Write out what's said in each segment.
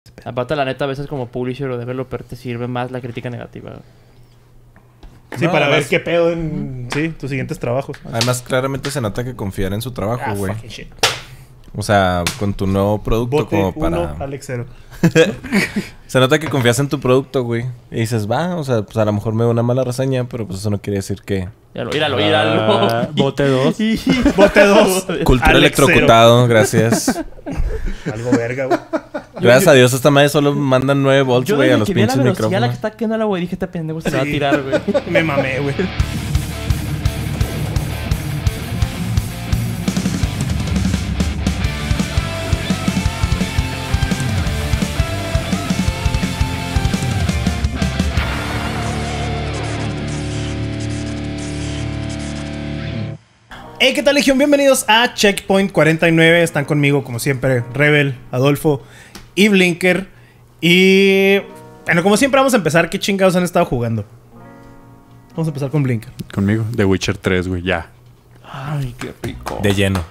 este pedo. Aparte, la neta, a veces como publisher o developer te sirve más la crítica negativa. Sí, No, para ver además- qué pedo en tus siguientes trabajos. Además, claramente se nota que confían en su trabajo, güey. Fucking shit. O sea, con tu nuevo producto Bote como 1, para... Alex 0. Se nota que confías en tu producto, güey. Y dices, va, o sea, pues a lo mejor me da una mala reseña, pero pues eso no quiere decir que... Míralo. Bote 2. Bote 2. Cultura Alex electrocutado, gracias. Algo verga, güey. Gracias a Dios, esta madre solo mandan 9 volts, Yo güey, a desde los que vi la pinches velocidad a la que micrófonos. está quedando la güey, dije, este pendejo se la va a Sí. tirar, güey. Me mamé, güey. Hey, ¿qué tal, Legión? Bienvenidos a Checkpoint 49. Están conmigo, como siempre, Rebel, Adolfo y Blinker. Y bueno, como siempre, vamos a empezar. ¿Qué chingados han estado jugando? Vamos a empezar con Blinker. Conmigo. The Witcher 3, güey. Ya. Ay, qué rico. De lleno.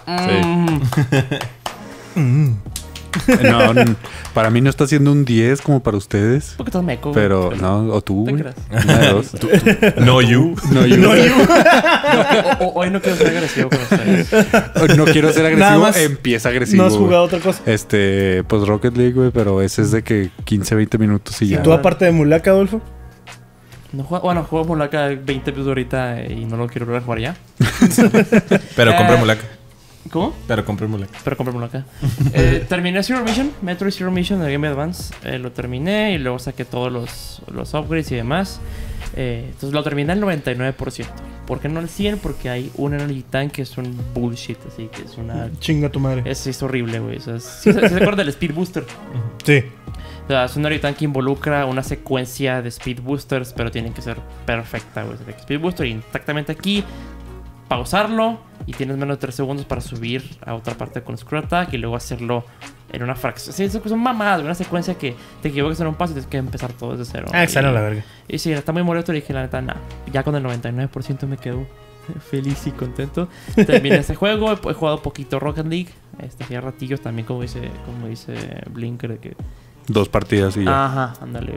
Sí. No, para mí no está siendo un 10 como para ustedes. Porque estás meco, güey. Pero, no, o tú, ¿Te güey. crees? Una de dos. No you. No, yo. No, yo. Hoy no quiero ser agresivo con ustedes. No quiero ser Nada agresivo. más. Empieza agresivo. ¿No has güey. jugado otra cosa? Pues Rocket League, güey, pero ese es de que 15, 20 minutos y ¿Y ya. tú, aparte de Mulaka, Adolfo? No juego, bueno, juego Mulaka 20 minutos ahorita y no lo quiero volver a jugar ya. Pero compre Mulaka. ¿Cómo? Pero compre Mulaka. Pero compré Mulaka. Terminé Zero Mission, Metroid Zero Mission de Game Boy Advance. Lo terminé y luego saqué todos los upgrades y demás. Entonces lo terminé al 99%. ¿Por qué no al 100%? Porque hay un Energy Tank que es un bullshit, así que es una... Chinga tu madre. Es horrible, güey. O sea, ¿sí se acuerdan del Speed Booster? Sí. O sea, es un Energy Tank que involucra una secuencia de Speed Boosters, pero tienen que ser perfecta, güey. O sea, de que Speed Booster exactamente aquí, pausarlo y tienes menos de 3 segundos para subir a otra parte con Screw Attack y luego hacerlo en una fracción. Sí, son mamadas, una secuencia que te equivocas en un paso y tienes que empezar todo desde cero. Ah, excelente la verga. Y sí, está muy molesto y dije, la neta, nah. Ya con el 99% me quedo feliz y contento. Terminé ese juego, he jugado poquito Rocket League. Hacía ratillos también, como dice Blinker, de que... 2 partidas y ya. Ajá, ándale.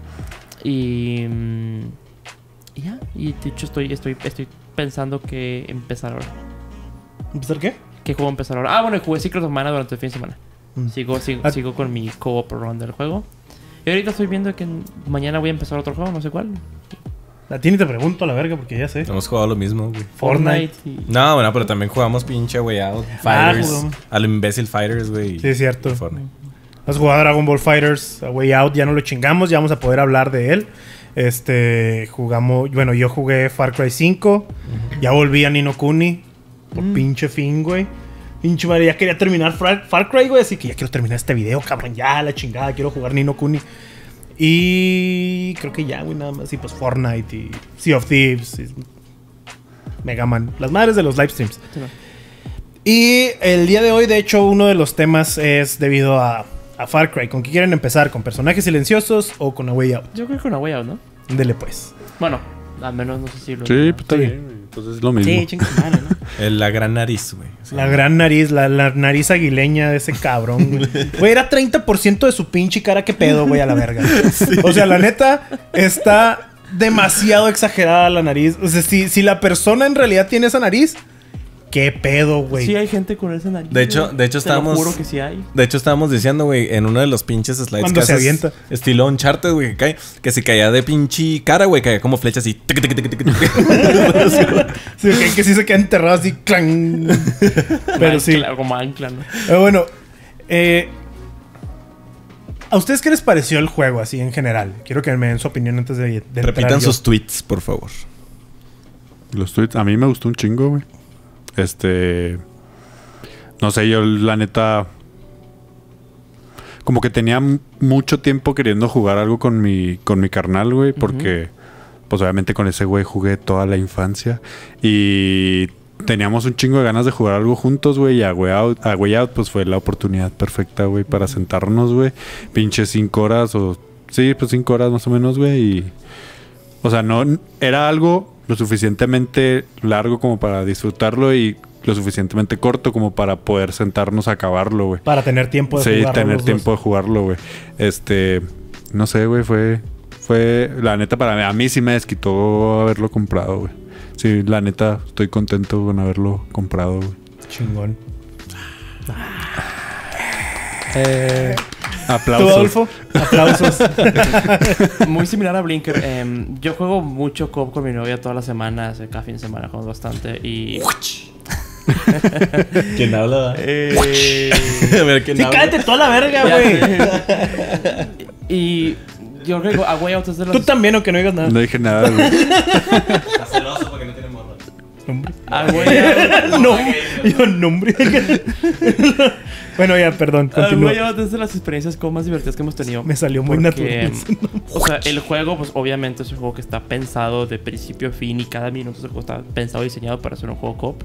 Y ya. Y de hecho estoy pensando que empezar ahora. ¿Empezar qué? ¿Qué juego empezar ahora? Ah, bueno, jugué Secret of Mana durante el fin de semana. Mm. Sigo con mi co-op run del juego. Y ahorita estoy viendo que mañana voy a empezar otro juego, no sé cuál. A ti ni te pregunto a la verga porque ya sé. Hemos jugado lo mismo, güey. Fortnite. y... No, bueno, pero también jugamos pinche Way Out. Fighters. jugamos. A lo imbécil Fighters, güey. Sí, es cierto. y Fortnite. Has jugado Dragon Ball Fighters A Way Out, ya no lo chingamos, ya vamos a poder hablar de él. Jugamos, bueno, yo jugué Far Cry 5, ya volví a Ni no Kuni, por pinche fin, güey. Pinche madre, ya quería terminar Far Cry, güey, así que ya quiero terminar este video, cabrón, ya la chingada, quiero jugar Ni no Kuni. Y creo que ya, güey, nada más. Y pues Fortnite y Sea of Thieves, y Mega Man, las madres de los live streams. Sí, no. Y el día de hoy, de hecho, uno de los temas es debido a Far Cry. ¿Con qué quieren empezar? ¿Con personajes silenciosos o con A Way Out? Yo creo que una Way Out, ¿no? Dele pues. Bueno, al menos no sé si lo... Sí, pues está Sí. bien, güey. Entonces es lo mismo. Sí, chingada madre, ¿no? La gran nariz, güey. Sí. La gran nariz, la nariz aguileña de ese cabrón, güey. Güey, era 30% de su pinche cara. ¿Qué pedo, güey, a la verga? O sea, la neta, está demasiado exagerada la nariz. O sea, si la persona en realidad tiene esa nariz, ¿qué pedo, güey? Sí hay gente con esa nariz. De hecho, güey. estábamos... Te lo juro que sí hay. De hecho, estábamos diciendo, güey, en uno de los pinches slides Cuando se haces avienta. estilo Uncharted, güey, que si caía de pinche cara, güey, caía como flecha así. Sí, que sí se queda enterrado así, clan. Pero sí. Como ancla, ¿no? Bueno, ¿a ustedes qué les pareció el juego así en general? Quiero que me den su opinión antes de entrar Repitan yo. sus tweets, por favor. Los tweets, a mí me gustó un chingo, güey. No sé, yo la neta... Como que tenía mucho tiempo queriendo jugar algo con mi carnal, güey. Porque, pues obviamente con ese güey jugué toda la infancia. Y teníamos un chingo de ganas de jugar algo juntos, güey. Y a Way Out, pues fue la oportunidad perfecta, güey, para sentarnos, güey. Pinche 5 horas o... Sí, pues 5 horas más o menos, güey. Y... O sea, no... Era algo lo suficientemente largo como para disfrutarlo y lo suficientemente corto como para poder sentarnos a acabarlo, güey. Para tener tiempo de Sí, jugarlo tener los tiempo dos. de jugarlo, güey. No sé, güey, fue la neta para mí. A mí sí me desquitó haberlo comprado, güey. Sí, la neta, estoy contento con haberlo comprado, güey. Chingón. ¿Tú, Aplausos. Adolfo? Aplausos. Muy similar a Blinker. Yo juego mucho co-op con mi novia todas las semanas. Cada fin de semana jugamos bastante. Y... ¿Quién habla? A ver, ¿quién Sí, habla? cállate toda la verga, Ya güey. sé. Y yo creo que A Way Out es de las... Tú también, aunque no digas nada. No dije nada, güey. Está celoso porque no tiene morra. Nombre. A Way Out... No, yo nombre. Bueno, ya, perdón, A continúa. Way Out es de las experiencias como más divertidas que hemos tenido. Me salió muy Porque, natural. O sea, el juego, pues obviamente es un juego que está pensado de principio a fin y cada minuto del juego está pensado y diseñado para ser un juego co-op.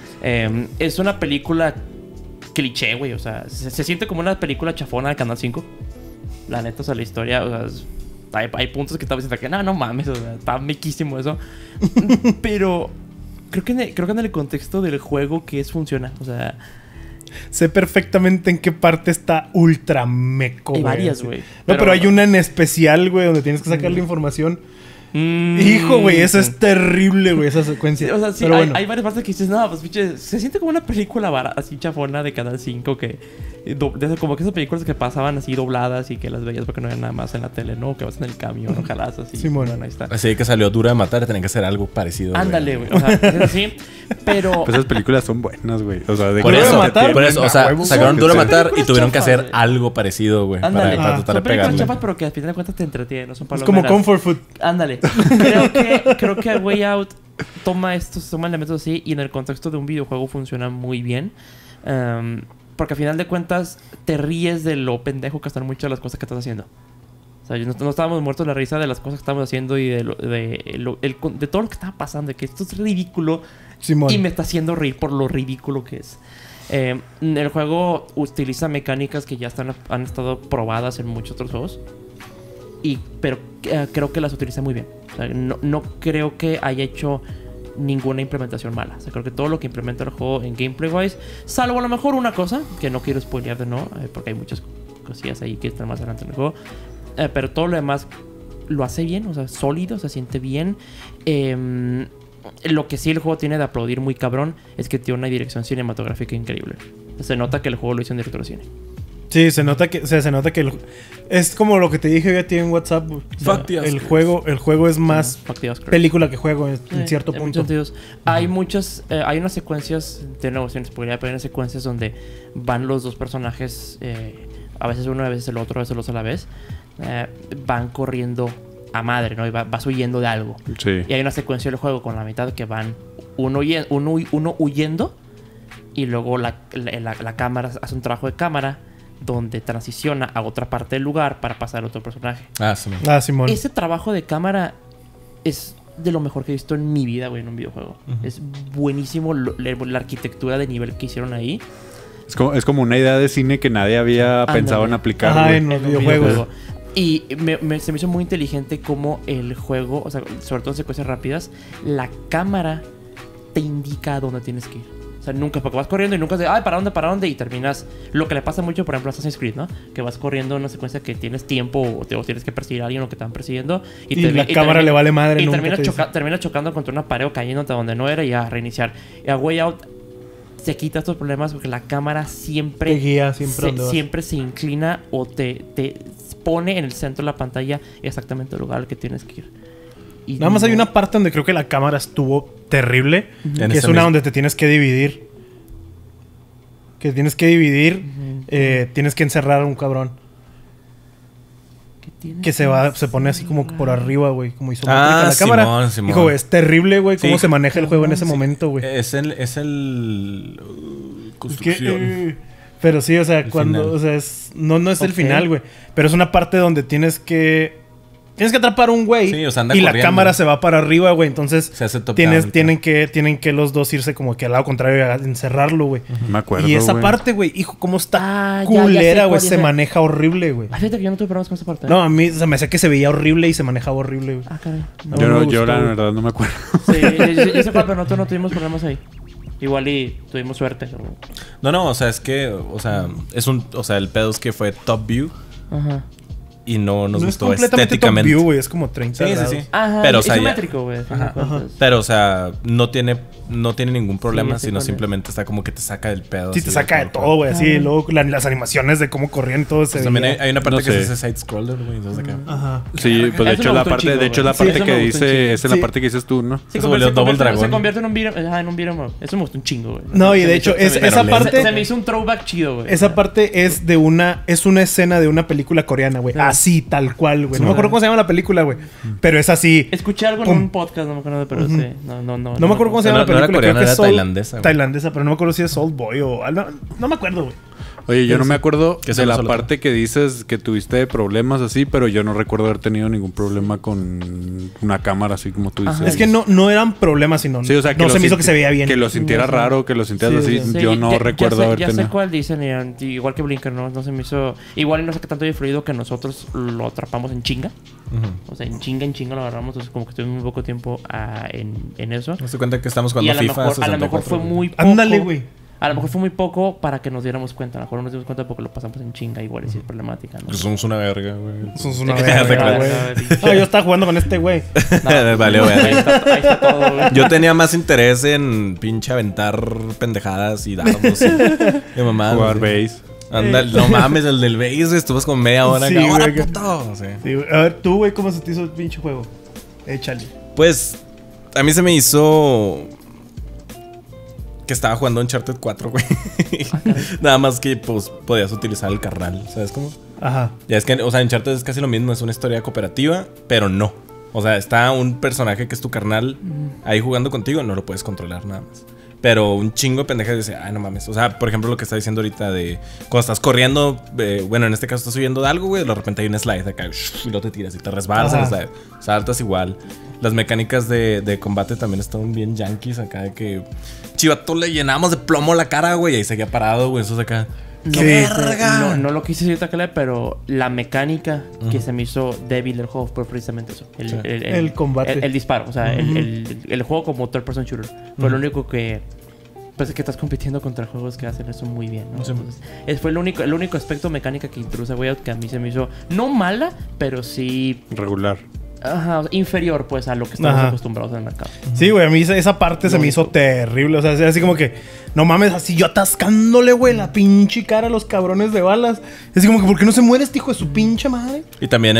Es una película cliché, güey. O sea, se siente como una película chafona de Canal 5. La neta, o sea, la historia, o sea, hay puntos que estaba diciendo que no mames, o sea, está mequísimo eso. Pero creo que en el contexto del juego que funciona. O sea, Sé perfectamente en qué parte está ultra meco, hay güey. varias, güey. No, pero hay una en especial, güey, donde tienes que sacar la información. Mm, Hijo, güey, eso es terrible, güey, esa Sí, secuencia. o sea, sí, pero hay, bueno. hay varias partes que dices, no, pues pinche, se siente como una película así chafona de Canal 5 que... como que esas películas que pasaban así dobladas y que las veías porque no había nada más en la tele, ¿no? Que vas en el camión, ojalá así. Simón. Bueno, ahí está. Así que salió Dura de Matar, tenía que hacer algo parecido. Ándale, güey. O sea, es así, pero... Pues esas películas son buenas, güey. O sea, de Por Duro de eso, Matar. por eso, o sea, Huevo. sacaron Duro de Son Matar y películas tuvieron que chafas, hacer güey. algo parecido, güey. Para Ándale. tratar Son de películas pegarle. chafas, pero que al final de cuentas te entretienen, no son Es palomeras. como Comfort Food. Ándale. Creo que A Way Out toma elementos así y en el contexto de un videojuego funciona muy bien. Porque al final de cuentas te ríes de lo pendejo que están muchas de las cosas que estás haciendo. O sea, no estábamos muertos de la risa de las cosas que estábamos haciendo y de todo lo que estaba pasando. De que esto es ridículo Simón. y me está haciendo reír por lo ridículo que es. El juego utiliza mecánicas que ya han estado probadas en muchos otros juegos. Pero creo que las utiliza muy bien. O sea, no creo que haya hecho ninguna implementación mala. O sea, creo que todo lo que implementa el juego en gameplay wise, salvo a lo mejor una cosa, que no quiero spoilear de no, porque hay muchas cosillas ahí que están más adelante en el juego. Pero todo lo demás lo hace bien, o sea, sólido, se siente bien. Lo que sí el juego tiene de aplaudir muy cabrón es que tiene una dirección cinematográfica increíble. Se nota que el juego lo hizo un director de cine. Sí, se nota que es como lo que te dije hoy a ti en WhatsApp, güey. O sea, Fuck the el Oscars. juego es más Fuck the Oscars. película que juego en cierto en punto. muchos sentidos. Hay hay unas secuencias, de nuevo, sin spoiler, pero hay unas secuencias donde van los dos personajes, a veces uno, a veces el otro, a veces los a la vez, van corriendo a madre, ¿no? Y vas huyendo de algo. Sí. Y hay una secuencia del juego con la mitad que van uno huyendo y luego la cámara hace un trabajo de cámara donde transiciona a otra parte del lugar para pasar a otro personaje. Ah, sí. Simón. Ese trabajo de cámara es de lo mejor que he visto en mi vida, güey, en un videojuego. Es buenísimo la arquitectura de nivel que hicieron ahí. Es como una idea de cine que nadie había Ándale. pensado en aplicar, Ajá, güey. en los un videojuegos. Y se me hizo muy inteligente cómo el juego, o sea, sobre todo en secuencias rápidas, la cámara te indica a dónde tienes que ir. O sea, nunca, porque vas corriendo y nunca de, ay, ¿para dónde? Y terminas. Lo que le pasa mucho, por ejemplo, a Assassin's Creed, ¿no? Que vas corriendo en una secuencia que tienes tiempo o tienes que perseguir a alguien o que te van persiguiendo. Y la cámara le vale madre. Y nunca terminas, te dice. chocando contra una pared o cayéndote donde no era y a reiniciar. Y a Way Out se quita estos problemas porque la cámara siempre... Te guía siempre donde vas. siempre se inclina o te pone en el centro de la pantalla exactamente el lugar al que tienes que ir. Y Nada más hay una parte donde creo que la cámara estuvo terrible. En Que es ese una mismo. donde te tienes que dividir. Tienes que encerrar a un cabrón. Que se pone así como por arriba, güey. Como isométrica la cámara. Simón, Simón. Hijo, güey, es terrible, güey, cómo Sí. se maneja el juego en ese momento, güey. Es el Es que, construcción. pero sí, o sea, El cuando... final. O sea, no es el Ok. final, güey. Pero es una parte donde tienes que atrapar a un güey. Sí, o sea, anda y la corriendo. cámara se va para arriba, güey. Entonces Se hace top down, tienen que los dos irse como que al lado contrario y a encerrarlo, güey. Me acuerdo, Y esa güey. parte, güey, hijo, cómo está Ah, ya sé culera, cuál, güey. ya Se sé. maneja horrible, güey. Ah, fíjate que yo no tuve problemas con esa parte. No, a mí se me hacía que se veía horrible y se manejaba horrible, güey. Ah, caray. No Yo me la gustó, güey. verdad no me acuerdo. Sí, yo sé cuál, pero nosotros no tuvimos problemas ahí. Igual y tuvimos suerte. No, o sea, es que, o sea, el pedo es que fue top view Ajá. y no nos No es gustó completamente estéticamente. top view, güey. Es como 30 Sí, grados. sí, sí. Ajá, Pero, o sea, ya- isométrico, güey. Pero, o sea, no tiene ningún problema, ya sé sino cuál es. simplemente está como que te saca del pedo. Sí, así te saca de todo, güey. Así, y luego las animaciones de cómo corrían y todo se Pues también veía. hay una parte No que sé. es ese side scroller, güey. Entonces acá. Ajá. Sí, pues de Eso hecho me la gustó un parte, chingo, de hecho la güey. Sí, parte eso me que gustó un dice, chingo. esa es la Sí. parte que dices tú, ¿no? Se volvió Double Dragon. Se convierte en un beat'em, en un beat'em up. Eso me gustó un chingo, güey. No, y Se de me hecho, hizo- se me- esa se- parte... Se me hizo un throwback chido, güey. Esa parte es una escena de una película coreana, güey. Así, tal cual, güey. No me acuerdo cómo se llama la película, güey. Pero es así. Escuché algo en Pum. un podcast, no me acuerdo, pero sí. No No me acuerdo cómo se llama No, la no era película. coreana, creo que era es Soul- tailandesa, güey. Tailandesa, pero no me acuerdo si es Old Boy o... No me acuerdo, güey. Oye, yo no me acuerdo Que de la solo- parte que dices que tuviste problemas así, pero yo no recuerdo haber tenido ningún problema con una cámara así como tú dices. Ajá. Es que no eran problemas, sino... Sí, o sea, que no lo se me hizo sinti- que se veía bien. Que lo sintiera Ajá. raro, que lo sintieras Sí, así. sí. Yo no recuerdo haber Ya sé tenido. cuál dicen, igual que Blinker, ¿no? Se me hizo... Igual y no sé qué tanto haya fluido que nosotros lo atrapamos en chinga. Ujú. O sea, en chinga lo agarramos. Entonces, como que estuvimos muy poco tiempo en eso. Me doy cuenta que estamos Y jugando a lo FIFA mejor, a lo mejor 64, fue güey. muy poco. Ándale, güey. A lo mejor fue muy poco para que nos diéramos cuenta. A lo mejor no nos dimos cuenta porque lo pasamos en chinga. Igual y sí es problemática, ¿no? Pues somos una verga, güey. Eso es una Te verga, creas, güey. no, Ah, yo estaba jugando con este güey. Vale, güey. Ahí está todo, güey. Yo tenía más interés en pinche aventar pendejadas y dardos y mamadas. Jugar güey. base. Ándale, no mames, el del base, güey, estuvimos como media hora. Sí, acá, ¡ahora, güey, que- puto! Sí. Sí, güey. A ver, tú, güey, ¿cómo se te hizo el pinche juego? Échale. Pues, a mí se me hizo que estaba jugando Uncharted 4, güey. Nada más que, pues, podías utilizar el carnal, ¿sabes cómo? Ajá. Ya es que, o sea, Uncharted es casi lo mismo, es una historia cooperativa, pero no. O sea, está un personaje que es tu carnal ahí jugando contigo, no lo puedes controlar nada más. Pero un chingo de pendejas dice, ay, no mames. O sea, por ejemplo, lo que está diciendo ahorita de cuando estás corriendo, bueno, en este caso estás subiendo de algo, güey, de repente hay un slide acá, y luego te tiras y te resbalas en el Ajá. slide. Saltas igual. Las mecánicas de combate también están bien yankees acá, de que chivato le llenamos de plomo la cara, güey, y ahí seguía parado, güey, eso es acá. Sí. No, no lo quise decir Takele, pero la mecánica que se me hizo débil del juego fue precisamente eso. Sí. El combate. El disparo. O sea, el juego como third person shooter. Fue lo único que... Pues es que estás compitiendo contra juegos que hacen eso muy bien, ¿no? Sí. Entonces, fue el único aspecto mecánica que introduce Way Out que a mí se me hizo... No mala, pero sí... Regular. Ajá, inferior pues a lo que estamos Ajá. acostumbrados en el mercado. Sí, güey, a mí esa parte se me hizo terrible. O sea, así como que, no mames, así yo atascándole, güey, la pinche cara a los cabrones de balas. Es como que, ¿por qué no se muere este hijo de su pinche madre? Y también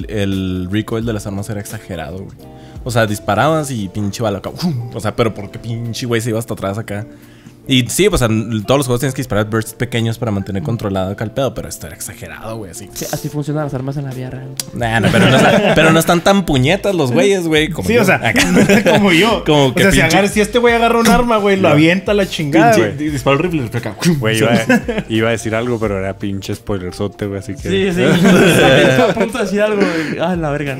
el recoil de las armas era exagerado, güey. O sea, disparabas y pinche bala acá. ¡Uf! O sea, pero porque pinche güey se iba hasta atrás acá. Y sí, pues en todos los juegos tienes que disparar bursts pequeños para mantener controlado acá el pedo, pero esto era exagerado, güey, así. Sí, así funcionan las armas en la vida real. Nah, no, pero no están tan puñetas los güeyes, güey. Como Sí, yo. o sea, Acá. como yo. Como O que sea, pinche- si este güey agarra un arma, güey, lo avienta a la chingada, güey. Disparo el rifle acá. Güey, iba a decir algo, pero era pinche spoilerzote, güey, así que... Sí, sí. Estaba a punto de decir algo, güey. Ah, la verga,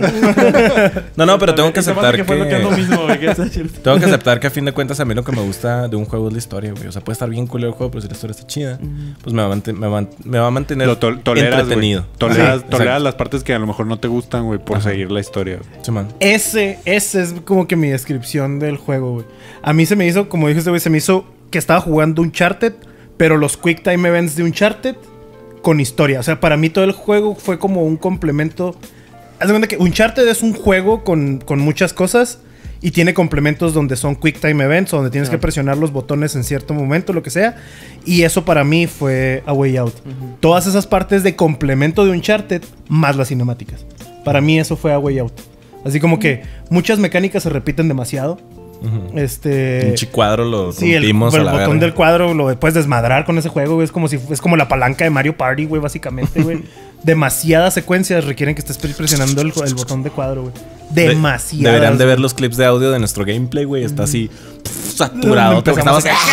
¿no? No, pero tengo que Esa parte aceptar fue lo que es lo mismo, güey. Que está chido. Tengo que aceptar que a fin de cuentas a mí lo que me gusta de un juego es la historia, güey. O sea, puede estar bien culero el juego, pero si la historia está chida, pues me va a mantener Lo toleras, entretenido. güey. Toleras, Sí, toleras exacto. las partes que a lo mejor no te gustan, güey, por Ajá. seguir la historia. Sí, man. Ese es como que mi descripción del juego, güey. A mí se me hizo, como dijo este güey, se me hizo que estaba jugando Uncharted, pero los Quick Time Events de Uncharted con historia. O sea, para mí todo el juego fue como un complemento. Haz de cuenta que Uncharted es un juego con muchas cosas y tiene complementos donde son Quick Time Events, donde tienes que presionar los botones en cierto momento, lo que sea. Y eso para mí fue A Way Out. Todas esas partes de complemento de Uncharted más las cinemáticas. Para mí eso fue A Way Out. Así como que muchas mecánicas se repiten demasiado. Pinche cuadro lo Sí, el rompimos a la botón verga. del cuadro lo puedes desmadrar con ese juego, güey. Es como la palanca de Mario Party, güey, básicamente, güey. Demasiadas secuencias requieren que estés presionando el botón de cuadro, güey. Demasiadas. Deberían de ver los clips de audio de nuestro gameplay, güey. Está así saturado. Te Empezamos estamos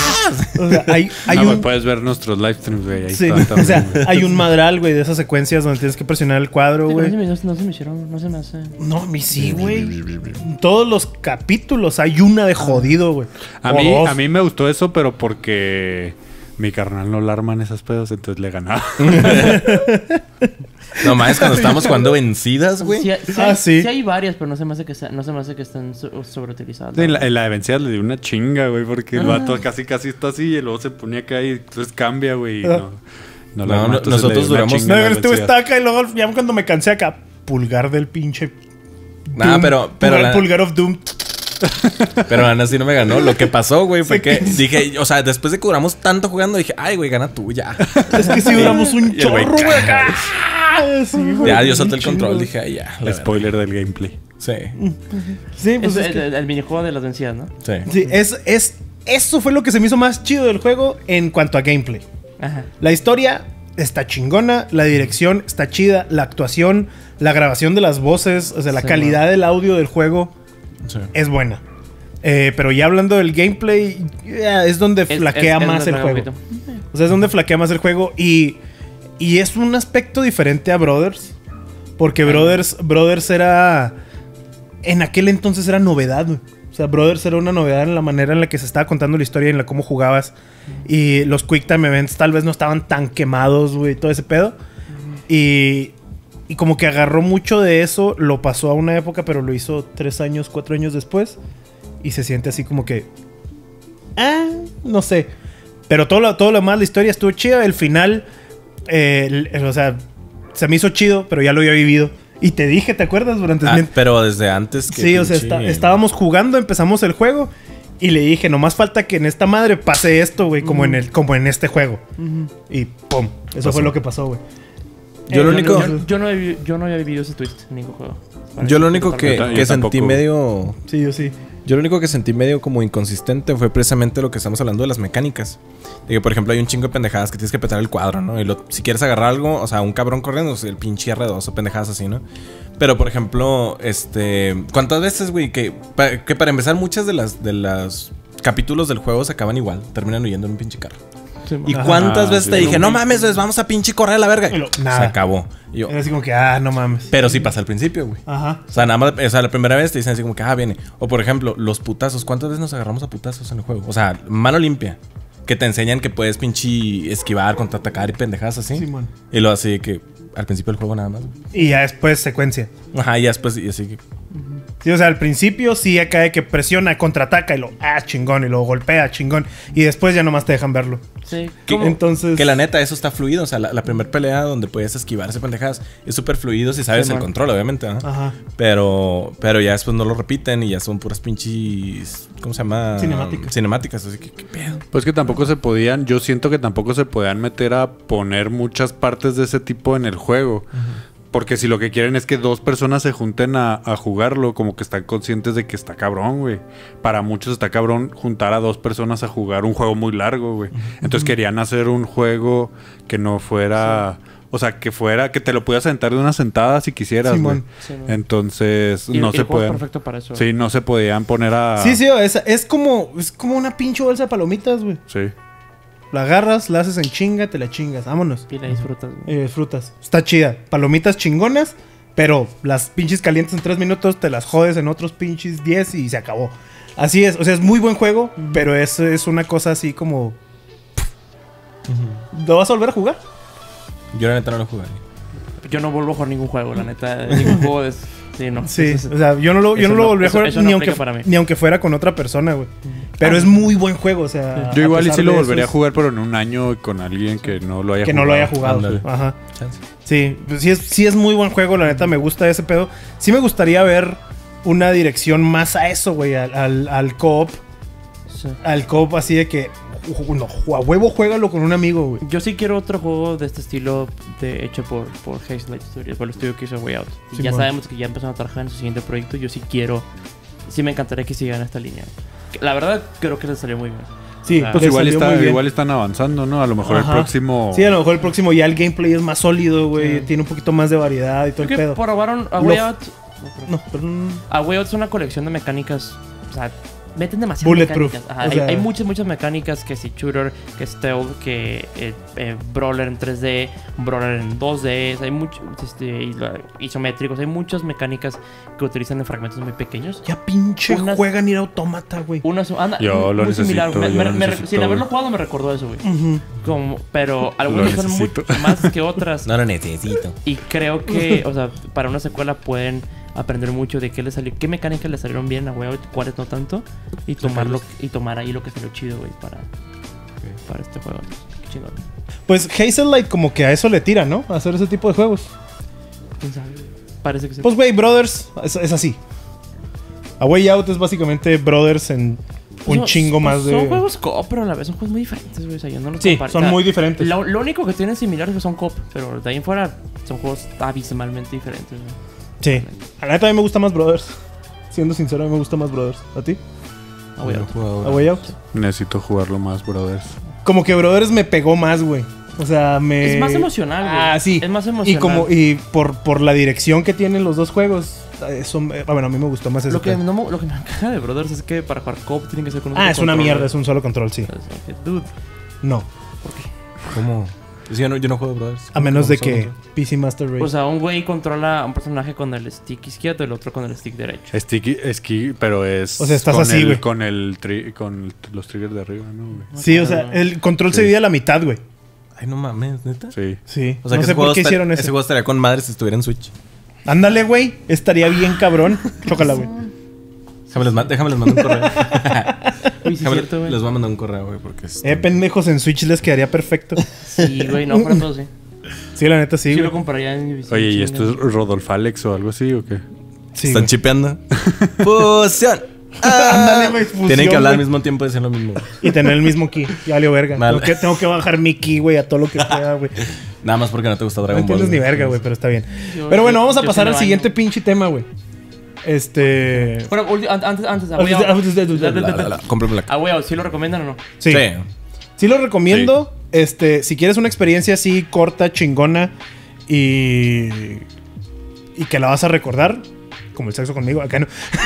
O sea, hay güey, un... puedes ver nuestros live streams, güey. Ahí Sí, está también, o sea, güey. hay un madral, güey, de esas secuencias donde tienes que presionar el cuadro, Sí, güey. no se me hicieron, no se me hace. No, a mí sí, güey. En todos los capítulos hay una de jodido, güey. A O dos. mí me gustó eso, pero porque mi carnal no la arma en esas pedos, entonces le ganaba. No más cuando estábamos jugando vencidas, güey. Sí, Sí. sí hay varias, pero no se me hace que estén sobreutilizadas. En la de vencidas le dio una chinga, güey, porque el vato casi está así y luego se ponía acá y entonces cambia, güey. No, nosotros duramos- No, este güey está acá y luego ya cuando me cansé acá, pulgar del pinche. Nah, Doom, pero pulgar of Doom. Pero aún así no me ganó. Lo que pasó, güey, fue que dije, o sea, después de que duramos tanto jugando, dije, ay, güey, gana tú ya. Es que si duramos un Y el güey, chorro, güey, acá. Sí, güey, Ya, yo un solté el chingo. control, dije, ay, ya. la Spoiler del gameplay. verdad. Sí, Sí, pues Es es que- el minijuego de las vencidas, ¿no? sí. sí, eso fue lo que se me hizo más chido del juego en cuanto a gameplay. Ajá. La historia está chingona, la dirección está chida, la actuación, la grabación de las voces, o sea, la Sí, calidad del audio del juego Sí. es buena. Pero ya hablando del gameplay, ya, es donde flaquea más el juego. O sea, es donde flaquea más el juego y es un aspecto diferente a Brothers. Porque Brothers era... En aquel entonces era novedad, güey. O sea, Brothers era una novedad en la manera en la que se estaba contando la historia y en la cómo jugabas. Y los Quick Time Events tal vez no estaban tan quemados, güey, todo ese pedo. Y como que agarró mucho de eso, lo pasó a una época, pero lo hizo 3 años, 4 años después. Y se siente así como que... no sé. Pero todo lo demás, la historia estuvo chida. El final, o sea, se me hizo chido, pero ya lo había vivido. Y te dije, ¿te acuerdas? Durante Pero desde antes que... sí, o sea, pinche- estábamos jugando, empezamos el juego. Y le dije, nomás falta que en esta madre pase esto, güey, como en este juego. Y pum. Eso Pasó. fue lo que pasó, güey. Yo lo único... Yo no había vivido ese twist en ningún juego. Yo lo único que Yo sentí tampoco. medio... Sí, yo sí. Yo lo único que sentí medio como inconsistente fue precisamente lo que estamos hablando de las mecánicas. De que, por ejemplo, hay un chingo de pendejadas que tienes que apretar el cuadro, ¿no? Y si quieres agarrar algo, o sea, un cabrón corriendo, o sea, el pinche R2 o pendejadas así, ¿no? Pero, por ejemplo, ¿cuántas veces, güey? Que para empezar, muchas de las capítulos del juego se acaban igual. Terminan huyendo en un pinche carro. ¿Y Ajá. cuántas veces sí. te dije, no mames, pues, vamos a pinche correr a la verga? Y Se nada. acabó. Y yo, Era así como que, no mames. pero sí pasa al principio, güey. Ajá. O sea, nada más, o sea, la primera vez te dicen así como que, viene. O por ejemplo, los putazos. ¿Cuántas veces nos agarramos a putazos en el juego? O sea, mano limpia. Que te enseñan que puedes pinche esquivar, contraatacar y pendejadas así. Simón. Y lo así que al principio del juego nada más. Güey. Y ya después secuencia. Ajá, y ya después, y así que. Sí, o sea, al principio sí acá de que presiona, contraataca y chingón, y lo golpea, chingón. Y después ya nomás te dejan verlo. Sí. Que- ¿Cómo? Entonces... Que la neta, eso está fluido. O sea, la primera pelea donde puedes esquivarse pendejadas es súper fluido si sabes Sí, el man. control, obviamente. ¿no? Ajá. Pero ya después no lo repiten y ya son puras pinches. ¿Cómo se llama? Cinemáticas. Cinemáticas. Así que, ¿qué pedo? Pues que tampoco se podían, yo siento que tampoco se podían meter a poner muchas partes de ese tipo en el juego. Porque si lo que quieren es que dos personas se junten a jugarlo, como que están conscientes de que está cabrón, güey. Para muchos está cabrón juntar a dos personas a jugar un juego muy largo, güey. Entonces querían hacer un juego que no fuera... O sea, que te lo pudieras sentar de una sentada si quisieras, güey. Simón. Sí, man. Entonces Y no el se juego es pueden... perfecto para eso. Sí, no se podían poner a... Sí, es como una pinche bolsa de palomitas, güey. Sí. La agarras, la haces en chinga, te la chingas. Vámonos. Y la disfrutas. güey. Y disfrutas. Está chida. Palomitas chingonas, pero las pinches calientes en 3 minutos, te las jodes en otros pinches 10 y se acabó. Así es. O sea, es muy buen juego, pero es una cosa así como... ¿Lo vas a volver a jugar? Yo la neta no lo jugué. Yo no vuelvo a jugar ningún juego, la neta. Ningún juego es... Sí, no. Sí, Eso es- o sea, yo no lo eso volví a eso- jugar eso no ni, aplica para mí. ni aunque fuera con otra persona, güey. Pero es muy buen juego, o sea... Yo a igual y pesar sí lo de eso volvería a es- jugar, pero en un año con alguien que no lo haya Que jugado. no lo haya jugado. Ándale. Ajá. Chance. Sí, pues sí es muy buen juego, la neta me gusta ese pedo. Sí me gustaría ver una dirección más a eso, güey, al co-op. sí. Al co-op así de que, no, a huevo juégalo con un amigo, güey. Yo sí quiero otro juego de este estilo hecho por Hazelight Studios, por el estudio que hizo Way Out. Y ya Simón. sabemos que ya empezaron a trabajar en su siguiente proyecto. Yo sí quiero... Sí me encantaría que sigan esta línea. La verdad, creo que les salió muy bien. Sí, Ah. Pues le igual, salió muy bien. igual están avanzando, ¿no? A lo mejor Ajá. el próximo... Sí, a lo mejor el próximo ya el gameplay es más sólido, güey. Sí. Tiene un poquito más de variedad y todo Creo el que pedo. probaron a Lo- Way Out... No, pero... A Way Out es una colección de mecánicas... O sea, meten demasiadas Bulletproof, mecánicas. Ajá, o sea- hay muchas mecánicas, que si shooter, que stealth, que brawler en 3D, brawler en 2D, hay muchos isométricos, hay muchas mecánicas que utilizan en fragmentos muy pequeños. Ya pinche Unas- juegan ir autómata, güey. Yo lo muy similar. necesito, yo lo Sin necesito, haberlo güey. jugado me recordó eso, güey. Ujú. Pero algunas son necesito. mucho más que otras. No lo necesito. Y creo que, o sea, para una secuela pueden aprender mucho de qué le salió, qué mecánicas le salieron bien a Way, cuáles no tanto, y tomar ahí lo que salió chido, güey, para este juego. Qué chingón. Pues Hazelight como que a eso le tira, ¿no? A hacer ese tipo de juegos. ¿Quién sabe? Parece que sí. Pues, güey, Brothers es así. A Way Out es básicamente Brothers en un Son- chingo más de... Son juegos coop, pero a la vez son juegos muy diferentes, güey. O sea, yo no los Sí, comparo. son O sea, muy diferentes. Lo único que tienen similares es que son coop, pero de ahí en fuera son juegos abismalmente diferentes, güey. Sí. A la neta a mí me gusta más Brothers. Siendo sincero, a mí me gusta más Brothers. ¿A ti? Ah, güey. A Way Out. Necesito jugarlo más, brothers. Como que Brothers me pegó más, güey. O sea, me... Es más emocional, güey. Ah, sí. Es más emocional. Y por la dirección que tienen los dos juegos, eso, bueno, a mí me gustó más eso. Lo que me encaja de Brothers es que para jugar coop tienen que ser con un Ah, es una control, mierda, güey. es un solo control, sí. O sea, que, dude, No. ¿por qué? ¿Cómo? Sí, yo no juego Brothers. A menos de ¿Cómo que son? PC Master Race. O sea, un güey controla a un personaje con el stick izquierdo y el otro con el stick derecho. Pero es. O sea, estás con así, güey. Con los triggers de arriba, ¿no, güey? Sí, o sea, el control se divide a la mitad, güey. Ay, no mames, ¿neta? Sí. Sí. O sea, no que sé ese por juego qué hicieron ese eso. juego estaría con madre si estuviera en Switch. Ándale, güey. Estaría bien cabrón. Chócala, güey. Déjame les mando un correo. Uy, sí, es cierto, güey. Les voy a mandar un correo, güey, porque es... Pendejos, en Switch les quedaría perfecto. Sí, güey, no, por ejemplo, sí. Sí, la neta, sí, Sí, güey. lo compraría en mi visita. Oye, ¿y esto es Rodolfo Alex o algo así o qué? Sí, Están güey. chipeando. ¡Fusión! Ándale, güey. fusión, Tienen que hablar al güey. mismo tiempo y decir lo mismo. Y tener el mismo key. Ya valió verga. Vale. Tengo que bajar mi key, güey, a todo lo que pueda, güey. Nada más porque no te gusta No Dragon Ball. entiendes ni verga, güey, pero está bien. Pero bueno, vamos a pasar al siguiente pinche tema, güey. Bueno, antes, a Way Out. Cómprame la... A Way Out, ¿sí lo recomiendan o no? Sí. Sí lo recomiendo. Si quieres una experiencia así corta, chingona y que la vas a recordar, como el sexo conmigo, acá no.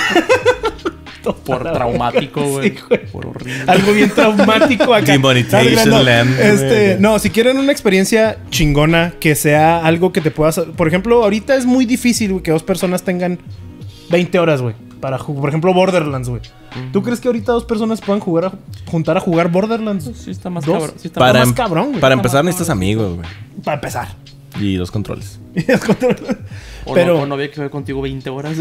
Por traumático, güey. Sí, güey. Por horrible. Algo bien traumático acá. Demonetization No, land. no, si quieren una experiencia chingona, que sea algo que te puedas... Por ejemplo, ahorita es muy difícil, güey, que dos personas tengan 20 horas, güey. Por ejemplo, Borderlands, güey. ¿Tú crees que ahorita dos personas puedan juntar a jugar Borderlands? Sí está más Dos. cabrón. Sí está Para, más cabrón, güey. para empezar necesitas amigos, güey. Para empezar. Y 2 controles. Pero... O no había que ver contigo 20 horas.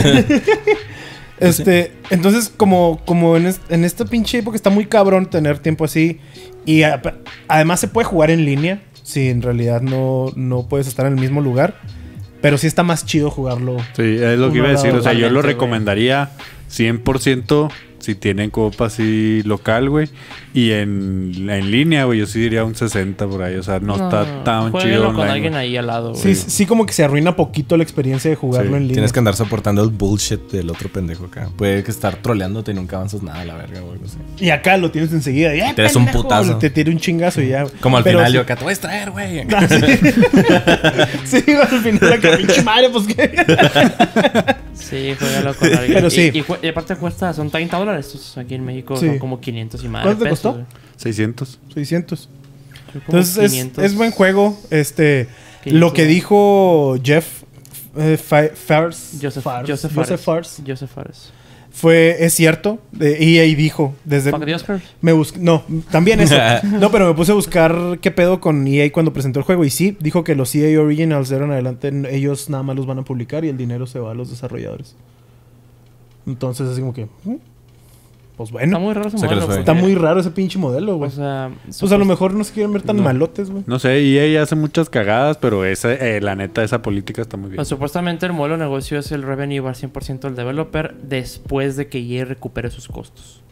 Entonces, como en esta pinche época está muy cabrón tener tiempo así. Y además se puede jugar en línea. Si en realidad no puedes estar en el mismo lugar. Pero sí está más chido jugarlo. Sí, es lo que iba a decir. O sea, yo lo Totalmente, recomendaría 100% si tienen copa así local, güey. Y en línea, güey, yo sí diría un 60 por ahí. O sea, no está tan Jueguenlo chido con online, alguien güey. ahí al lado, Sí, güey. sí, como que se arruina poquito la experiencia de jugarlo Sí, en línea. Tienes que andar soportando el bullshit del otro pendejo acá. Puede que estar troleándote y nunca avanzas nada a la verga, güey. No sé. Y acá lo tienes enseguida. Y, te das un pendejo, putazo. Te tira un chingazo y ya. Como al Pero final sí- yo acá, te voy a extraer, güey. Ah, sí. Sí, al final acá, pinche madre, pues qué. Sí, juégalo con alguien. Pero sí. Y aparte cuesta, son $30. Estos aquí en México Sí. son como 500 y más. ¿Cuánto te costó? 600. 600. Entonces Entonces es buen juego. ¿Qué Lo hizo? que dijo Jeff Fares. Joseph Fares. Fares. Es cierto. EA dijo desde Fuck the Oscars. No, también eso. No, pero me puse a buscar qué pedo con EA cuando presentó el juego y sí, dijo que los EA Originals de ahora en adelante ellos nada más los van a publicar y el dinero se va a los desarrolladores. Entonces así como que pues bueno, Está muy raro ese O sea, que modelo. les fue. está porque- muy raro ese pinche modelo, O güey. sea... Pues a lo mejor no se quieren ver tan No. malotes, güey. No sé, EA hace muchas cagadas, pero la neta, esa política está muy bien. Pues, supuestamente el modelo de negocio es el revenue va al 100% al developer después de que EA recupere sus costos.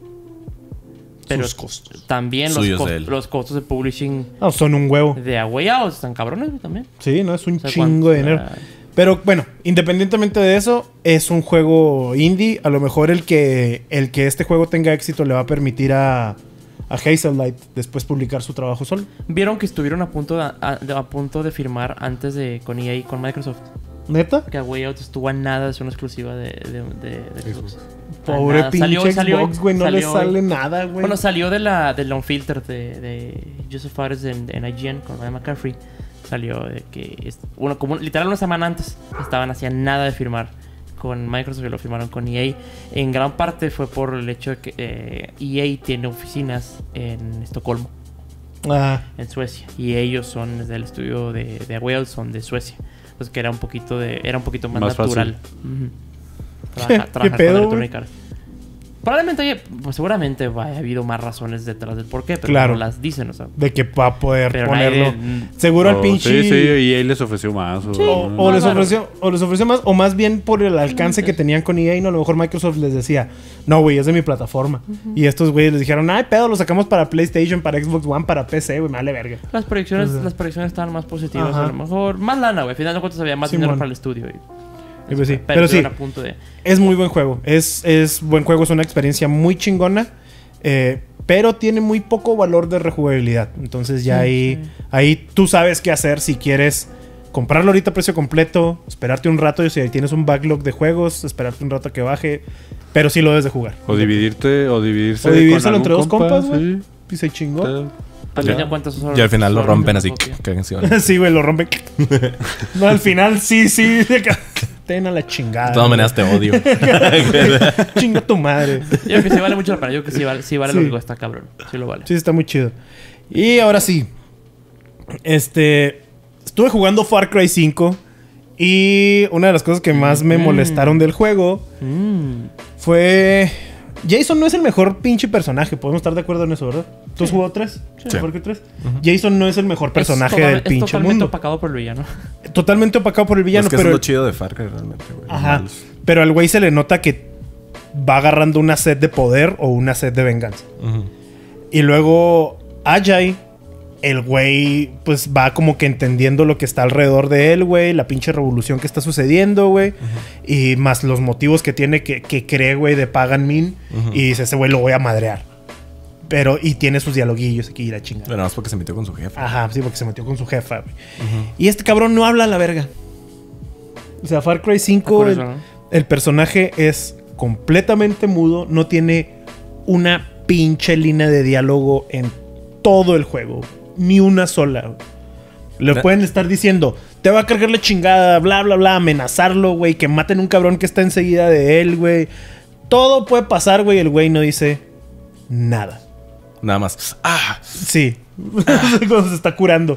Pero Sus costos. también Suyos de él. los costos de publishing No, son un huevo. de A Way Out están cabrones, güey, también. Sí, no es un O sea, chingo de dinero. ah, Pero bueno, independientemente de eso, es un juego indie. A lo mejor el que este juego tenga éxito le va a permitir a Hazelight después publicar su trabajo solo. Vieron que estuvieron a punto de firmar antes de con EA y con Microsoft. ¿Neta? Que A Way Out estuvo a nada de ser una exclusiva de Xbox. Pobre Nada. pinche Salió Xbox, güey. No le salió sale hoy. nada, güey. Bueno, salió del Unfiltered de Joseph Fares en IGN con Ryan McCaffrey. Salió de que... como literal una semana antes estaban hacían nada de firmar con Microsoft y lo firmaron con EA. En gran parte fue por el hecho de que EA tiene oficinas en Estocolmo, en Suecia. Y ellos son del estudio de Wales, son de Suecia. Entonces que era un poquito más natural. ¿Qué pedo, güey? Probablemente, pues seguramente haya habido más razones detrás del porqué, pero Claro. no las dicen, o sea. De que va a poder Pero ponerlo. nadie- Seguro al pinche. Sí, y él les ofreció más. O les ofreció más, o más bien por el alcance que tenían con EA, ¿no? A lo mejor Microsoft les decía, no, güey, es de mi plataforma. Y estos güeyes les dijeron, ay, pedo, lo sacamos para PlayStation, para Xbox One, para PC, güey, me vale verga. Las proyecciones estaban más positivas, Ajá. a lo mejor. Más lana, güey. Al final de cuentas había más dinero Simón. para el estudio. Y pues sí, pero pero sí, a punto de... es muy buen juego. Es buen juego, es una experiencia muy chingona. Pero tiene muy poco valor de rejugabilidad. Entonces ya ahí tú sabes qué hacer si quieres comprarlo ahorita a precio completo, esperarte un rato, y si tienes un backlog de juegos, esperarte un rato a que baje. Pero sí lo debes de jugar. O dividirse O con dividírselo algún entre dos compa, compas, güey. sí. Y se chingó. A fin de cuentas, Y al final lo rompen así. copia. Sí, güey, lo rompen. No, al final sí. Ten a la chingada. De todas maneras te odio. Chinga tu madre. Yo creo que sí vale mucho la pena. Yo creo que sí vale Sí. lo que cuesta, cabrón. Sí lo vale. Sí, está muy chido. Y ahora sí. Estuve jugando Far Cry 5. Y una de las cosas que más me molestaron del juego fue... Jason no es el mejor pinche personaje. Podemos estar de acuerdo en eso, ¿verdad? ¿Tú has jugado 3? Sí. ¿Far Cry 3? Jason no es el mejor personaje del pinche Es totalmente mundo. opacado por el villano. Totalmente opacado por el villano, Es que eso pero... es lo chido de Far Cry realmente, güey. Ajá. Malos. Pero al güey se le nota que va agarrando una sed de poder o una sed de venganza. Ujú. Y luego Ajay, el güey, pues va como que entendiendo lo que está alrededor de él, güey. La pinche revolución que está sucediendo, güey. Y más los motivos que tiene que cree, güey, de Pagan Min. Y dice, ese güey lo voy a madrear. Pero, y tiene sus dialoguillos aquí y la chingada. Pero nada más porque se metió con su jefe. Ajá, sí, porque se metió con su jefa, güey. Y este cabrón no habla a la verga. O sea, Far Cry 5, Curioso, ¿no? el personaje es completamente mudo. No tiene una pinche línea de diálogo en todo el juego. Ni una sola. Le pueden estar diciendo, te va a cargar la chingada, bla, bla, bla, amenazarlo, güey, que maten un cabrón que está enseguida de él, güey. Todo puede pasar, güey. El güey no dice nada. Nada más. ¡Ah! Sí. Cuando se está curando.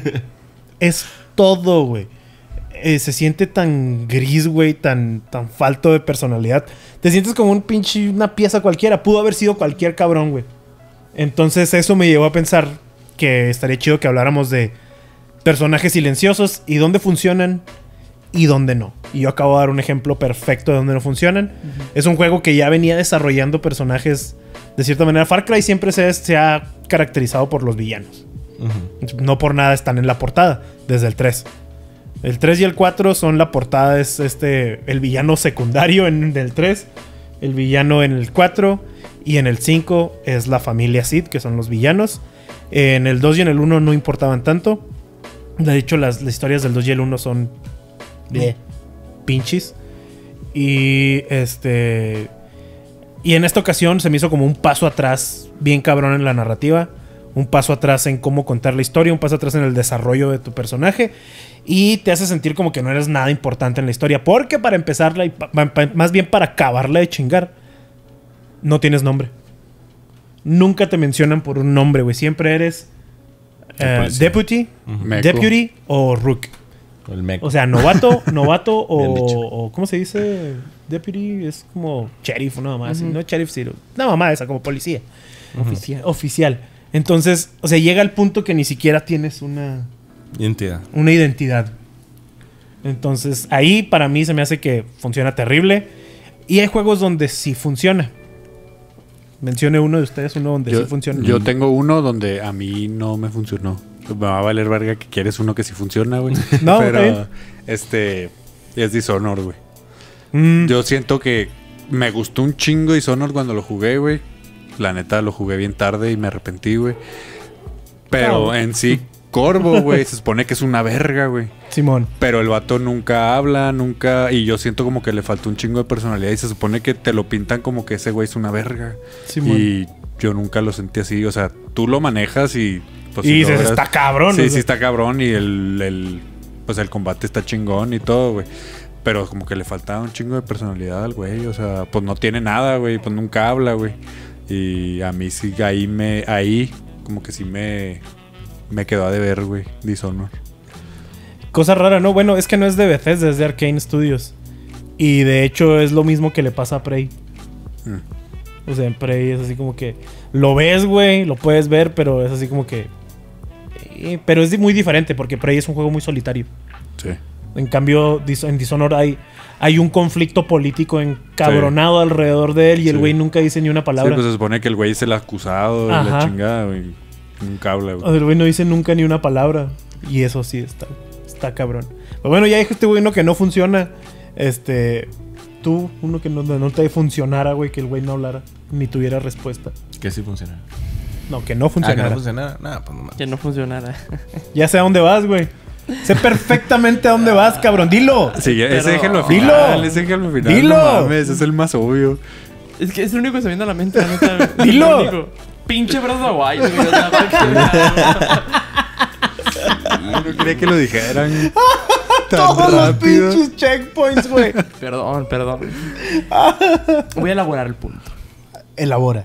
Es todo, güey. Se siente tan gris, güey, tan falto de personalidad. Te sientes como un pinche, una pieza cualquiera. Pudo haber sido cualquier cabrón, güey. Entonces eso me llevó a pensar que estaría chido que habláramos de personajes silenciosos y dónde funcionan y dónde no. Y yo acabo de dar un ejemplo perfecto de dónde no funcionan. Es un juego que ya venía desarrollando personajes de cierta manera. Far Cry siempre se ha caracterizado por los villanos. No por nada están en la portada desde el 3. El 3 y el 4 son la portada, es el villano secundario en el 3, el villano en el 4 y en el 5 es la familia Sid, que son los villanos. En el 2 y en el 1 no importaban tanto. De hecho, las historias del 2 y el 1 son pinches. Y y en esta ocasión se me hizo como un paso atrás bien cabrón en la narrativa. Un paso atrás en cómo contar la historia. Un paso atrás en el desarrollo de tu personaje. Y te hace sentir como que no eres nada importante en la historia. Porque para empezarla y más bien para acabarla de chingar, no tienes nombre. Nunca te mencionan por un nombre, güey. Siempre eres Deputy, Meco. Deputy o Rook. El meco. O sea, novato Bien dicho. o ¿cómo se dice? Deputy es como sheriff o nada más. Así, no sheriff, sino una mamá esa, como policía. Oficial. Entonces, o sea, llega al punto que ni siquiera tienes una identidad. Entonces, ahí para mí se me hace que funciona terrible. Y hay juegos donde sí funciona. Mencione uno de ustedes, uno donde sí funciona. Yo tengo uno donde a mí no me funcionó. Me va a valer verga que quieres uno que sí funciona, güey. No, pero está bien. es Dishonored, güey. Yo siento que me gustó un chingo Dishonored cuando lo jugué, güey. La neta lo jugué bien tarde y me arrepentí, güey. Pero en sí, Corvo, güey, se supone que es una verga, güey. Simón. Pero el vato nunca habla, nunca... Y yo siento como que le faltó un chingo de personalidad. Y se supone que te lo pintan como que ese güey es una verga. Simón. Y yo nunca lo sentí así. O sea, tú lo manejas y... Pues, Y si dices, logras- está cabrón. Sí, o sea. sí está cabrón. Y pues el combate está chingón y todo, güey. Pero como que le faltaba un chingo de personalidad al güey. O sea, pues no tiene nada, güey. Pues nunca habla, güey. Y a mí sí, ahí como que sí me quedó a deber, güey, Dishonor. Cosa rara, ¿no? Bueno, es que no es de Bethesda, es de Arcane Studios. Y de hecho es lo mismo que le pasa a Prey. O sea, en Prey es así como que... Lo ves, güey, lo puedes ver, pero es así como que... pero es muy diferente porque Prey es un juego muy solitario. Sí. En cambio, en Dishonor hay un conflicto político encabronado alrededor de él y el Sí. güey nunca dice ni una palabra. Sí, pues se supone que el güey es el acusado de Ajá. la chingada, güey. Nunca habla, O güey. sea, el güey no dice nunca ni una palabra. Y eso sí está cabrón. Pero bueno, ya dijo este güey uno que no funciona. Tú, uno que no te funcionara, güey, que el güey no hablara ni tuviera respuesta. Que sí funciona. No, que no Ah, que funcionara. no funciona. Nada, pues nomás. Que no funcionara. Ya sé a dónde vas, güey. Sé perfectamente a dónde vas, cabrón. Dilo. Sí, ese Pero- déjenlo al Dilo. final. Ese déjenlo al final. Dilo. No mames, es el más obvio. Es que es el único que se me viene a la mente, la neta. güey. Dilo. Es lo único. Pinche Breath of the Wild, güey. O sea, porque- No quería que lo dijeran tan Todos los rápido. pinches checkpoints, güey. Perdón. Voy a elaborar el punto. Elabora.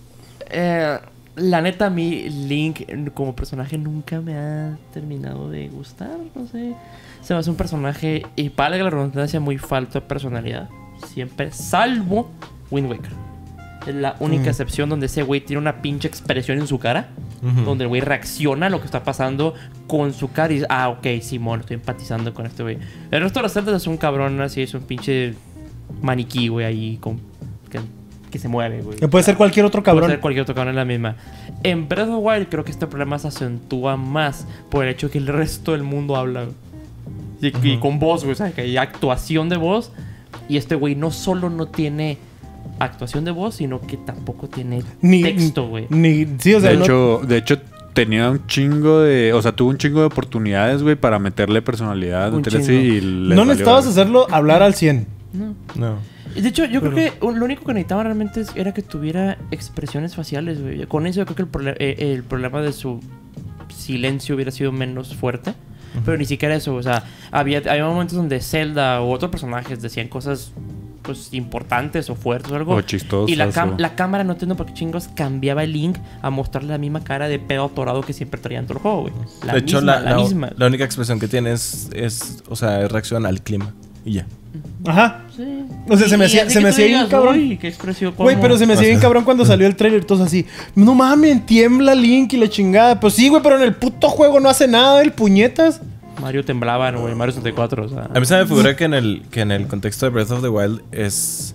La neta, a mí Link como personaje nunca me ha terminado de gustar. No sé. Se me hace un personaje, y valga la redundancia, muy falto de personalidad. Siempre, salvo Wind Waker. Es la única excepción donde ese güey tiene una pinche expresión en su cara. Donde el güey reacciona a lo que está pasando con su cara y dice, ah, ok, Simón, estoy empatizando con este güey. El resto de las celdas es un cabrón así, es un pinche maniquí, güey, ahí que se mueve, güey. Que puede ser cualquier otro Puede cabrón. ser cualquier otro cabrón, es la misma. En Breath of the Wild creo que este problema se acentúa más por el hecho que el resto del mundo habla, güey. Y con voz, güey, o sea, que hay actuación de voz. Y este güey no solo no tiene actuación de voz, sino que tampoco tiene texto, güey. Sí, o sea, De hecho, tenía un chingo de... O sea, tuvo un chingo de oportunidades, güey, para meterle personalidad. Un meterle chingo. así y les no valió, necesitabas güey. hacerlo hablar al 100. No. No. De hecho, yo creo que lo único que necesitaba realmente era que tuviera expresiones faciales, güey. Con eso yo creo que el problema de su silencio hubiera sido menos fuerte. Pero ni siquiera eso, o sea, había momentos donde Zelda u otros personajes decían cosas pues importantes o fuertes o algo. O chistosas. Y la o- cámara, no entiendo por qué chingos, cambiaba el Link a mostrarle la misma cara de pedo atorado que siempre traía en todo el juego, güey. De hecho, la misma. la única expresión que tiene es, o sea, es reacción al clima. Y ya. Ajá. Sí. O sea, se me hacía- así se que me tú hacía bien digas, cabrón. "Uy, qué expresión, Güey, cómo". pero se me hacía O bien sea. cabrón cuando salió el trailer. Todos así, no mames, tiembla Link y la chingada. Pues sí, güey, pero en el puto juego no hace nada el puñetas. Mario temblaba, güey, Mario 64, o sea. A mí se me figura que en el contexto de Breath of the Wild es...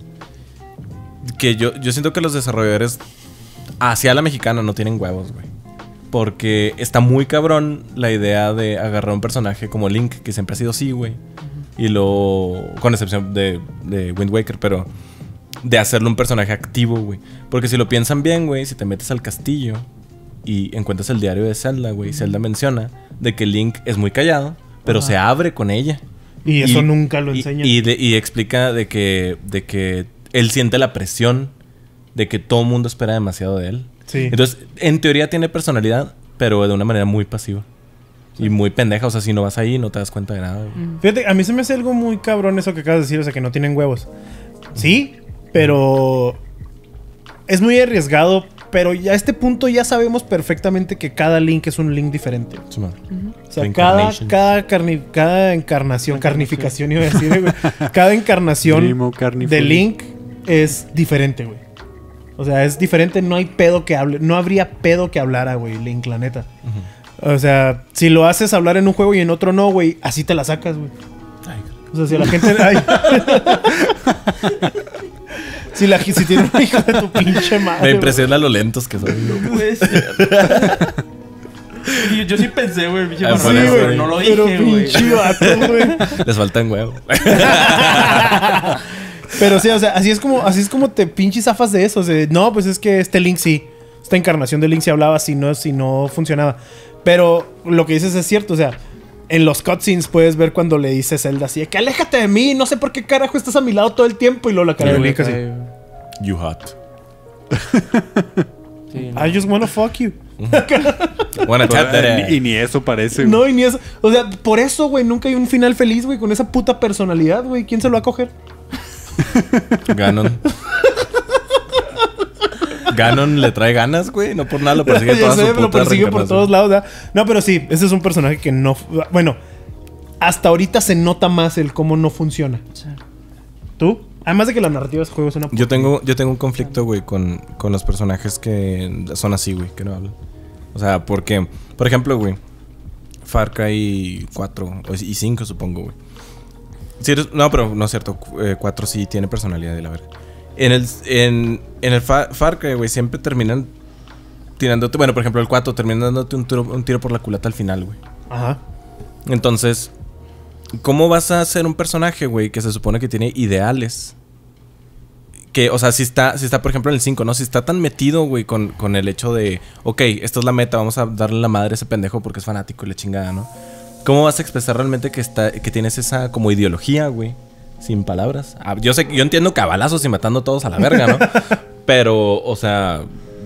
Que yo siento que los desarrolladores hacia la mexicana no tienen huevos, güey. Porque está muy cabrón la idea de agarrar un personaje como Link, que siempre ha sido así, güey. Y con excepción de Wind Waker, pero de hacerlo un personaje activo, güey. Porque si lo piensan bien, güey, si te metes al castillo y encuentras el diario de Zelda, güey, Zelda menciona de que Link es muy callado, pero se abre con ella. Y eso nunca lo enseñan. Y explica de que él siente la presión de que todo el mundo espera demasiado de él. Sí. Entonces, en teoría tiene personalidad, pero de una manera muy pasiva. Y muy pendeja. O sea, si no vas ahí, no te das cuenta de nada, güey. Fíjate, a mí se me hace algo muy cabrón eso que acabas de decir, o sea, que no tienen huevos. Sí, pero es muy arriesgado, pero ya a este punto ya sabemos perfectamente que cada Link es un Link diferente. Sí, man. O sea, cada Reincarnation. encarnación, carnificación iba a decir, güey. Cada encarnación Primo carnívoro. de Link es diferente, güey. O sea, es diferente, no hay pedo que hable, no habría pedo que hablara, güey, Link, la neta. O sea, si lo haces hablar en un juego y en otro no, güey, así te la sacas, güey. Ay, O sea, si a la gente... ay. si tiene un hijo de tu pinche madre. me impresiona lo lentos que son. Puede ser. Y yo sí pensé, güey, pinche Ah, Manuel, sí, pero güey. no lo Pero dije, güey. pinche vato, güey. Les faltan huevos. Pero sí, o sea, así es como te pinches zafas de eso. O sea, no, pues es que este Link sí. Esta encarnación de Link sí hablaba, si no funcionaba. Pero lo que dices es cierto, o sea, en los cutscenes puedes ver cuando le dice Zelda así, que aléjate de mí, no sé por qué carajo estás a mi lado todo el tiempo. Y luego la cara de Link así, You hot. Sí, no. I just wanna fuck you. Wanna tap that ass. Y ni eso parece. No, y ni eso. O sea, por eso, güey, nunca hay un final feliz, güey, con esa puta personalidad, güey. ¿Quién se lo va a coger? Ganon. Ganon le trae ganas, güey. No por nada lo persigue Ya toda sé, su puta lo persigue por reencarnación. todos lados, ¿verdad? No, pero sí, ese es un personaje que no... Bueno, hasta ahorita se nota más el cómo no funciona. Sí. ¿Tú? Además de que la narrativa de ese juego es una... Yo tengo un conflicto, güey, con los personajes que son así, güey, que no hablan. O sea, porque, por ejemplo, güey, Far Cry 4 y 5, supongo, güey. No, pero no es cierto. 4 sí tiene personalidad de la verga. En el Far Cry, güey, siempre terminan tirándote... Bueno, por ejemplo, el 4 termina dándote un tiro por la culata al final, güey. Ajá. Entonces, ¿cómo vas a ser un personaje, güey, que se supone que tiene ideales? Que, o sea, si está por ejemplo, en el 5, ¿no? Si está tan metido, güey, con el hecho de... Ok, esta es la meta, vamos a darle la madre a ese pendejo porque es fanático y la chingada, ¿no? ¿Cómo vas a expresar realmente que tienes esa como ideología, güey? Sin palabras. Yo entiendo que a balazos y matando a todos a la verga, ¿no? Pero, o sea...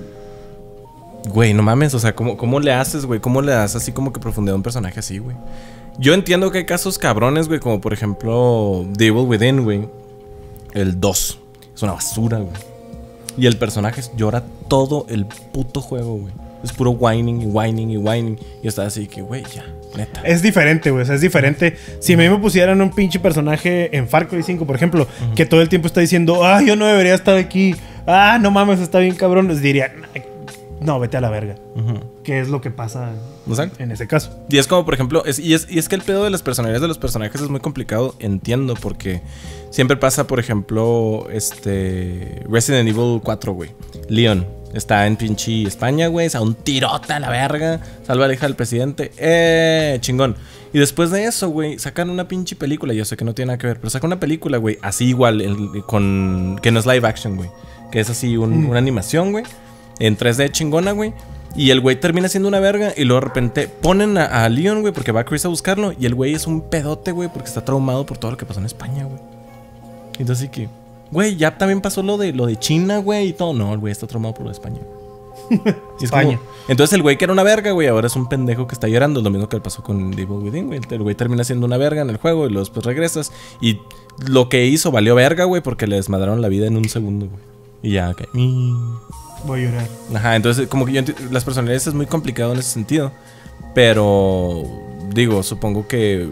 Güey, no mames, o sea, ¿cómo le haces, güey? ¿Cómo le das así como que profundidad a un personaje así, güey? Yo entiendo que hay casos cabrones, güey, como por ejemplo The Evil Within, güey. El 2. Es una basura, güey. Y el personaje llora todo el puto juego, güey. Es puro whining y whining y whining. Y está así que, güey, ya, neta. Es diferente, güey. O sea, es diferente. Si a mí me pusieran un pinche personaje en Far Cry 5, por ejemplo, que todo el tiempo está diciendo, ah, yo no debería estar aquí. Ah, no mames, está bien cabrón. Les diría, no, vete a la verga. ¿Qué es lo que pasa Exacto. en ese caso? Y es como, por ejemplo, y es que el pedo de las personalidades de los personajes es muy complicado, entiendo, porque siempre pasa, por ejemplo, Resident Evil 4, güey. Leon está en pinche España, güey, a un tirote a la verga, salva a la hija del presidente, chingón. Y después de eso, güey, sacan una pinche película, yo sé que no tiene nada que ver, pero sacan una película, güey, así igual, que no es live action, güey, que es así una animación, güey, en 3D chingona, güey. Y el güey termina siendo una verga. Y luego de repente ponen a Leon, güey, porque va Chris a buscarlo. Y el güey es un pedote, güey, porque está traumado por todo lo que pasó en España, güey. Entonces sí que, güey, ya también pasó lo de China, güey, y todo. No, el güey está traumado por lo de España. Y es España. Entonces el güey que era una verga, güey, ahora es un pendejo que está llorando. Lo mismo que le pasó con The Evil Within, güey. El güey termina siendo una verga en el juego y luego después regresas. Y lo que hizo valió verga, güey, porque le desmadraron la vida en un segundo, güey. Y ya, ok. Voy a llorar. Ajá, entonces como que las personalidades es muy complicado en ese sentido. Pero digo, supongo que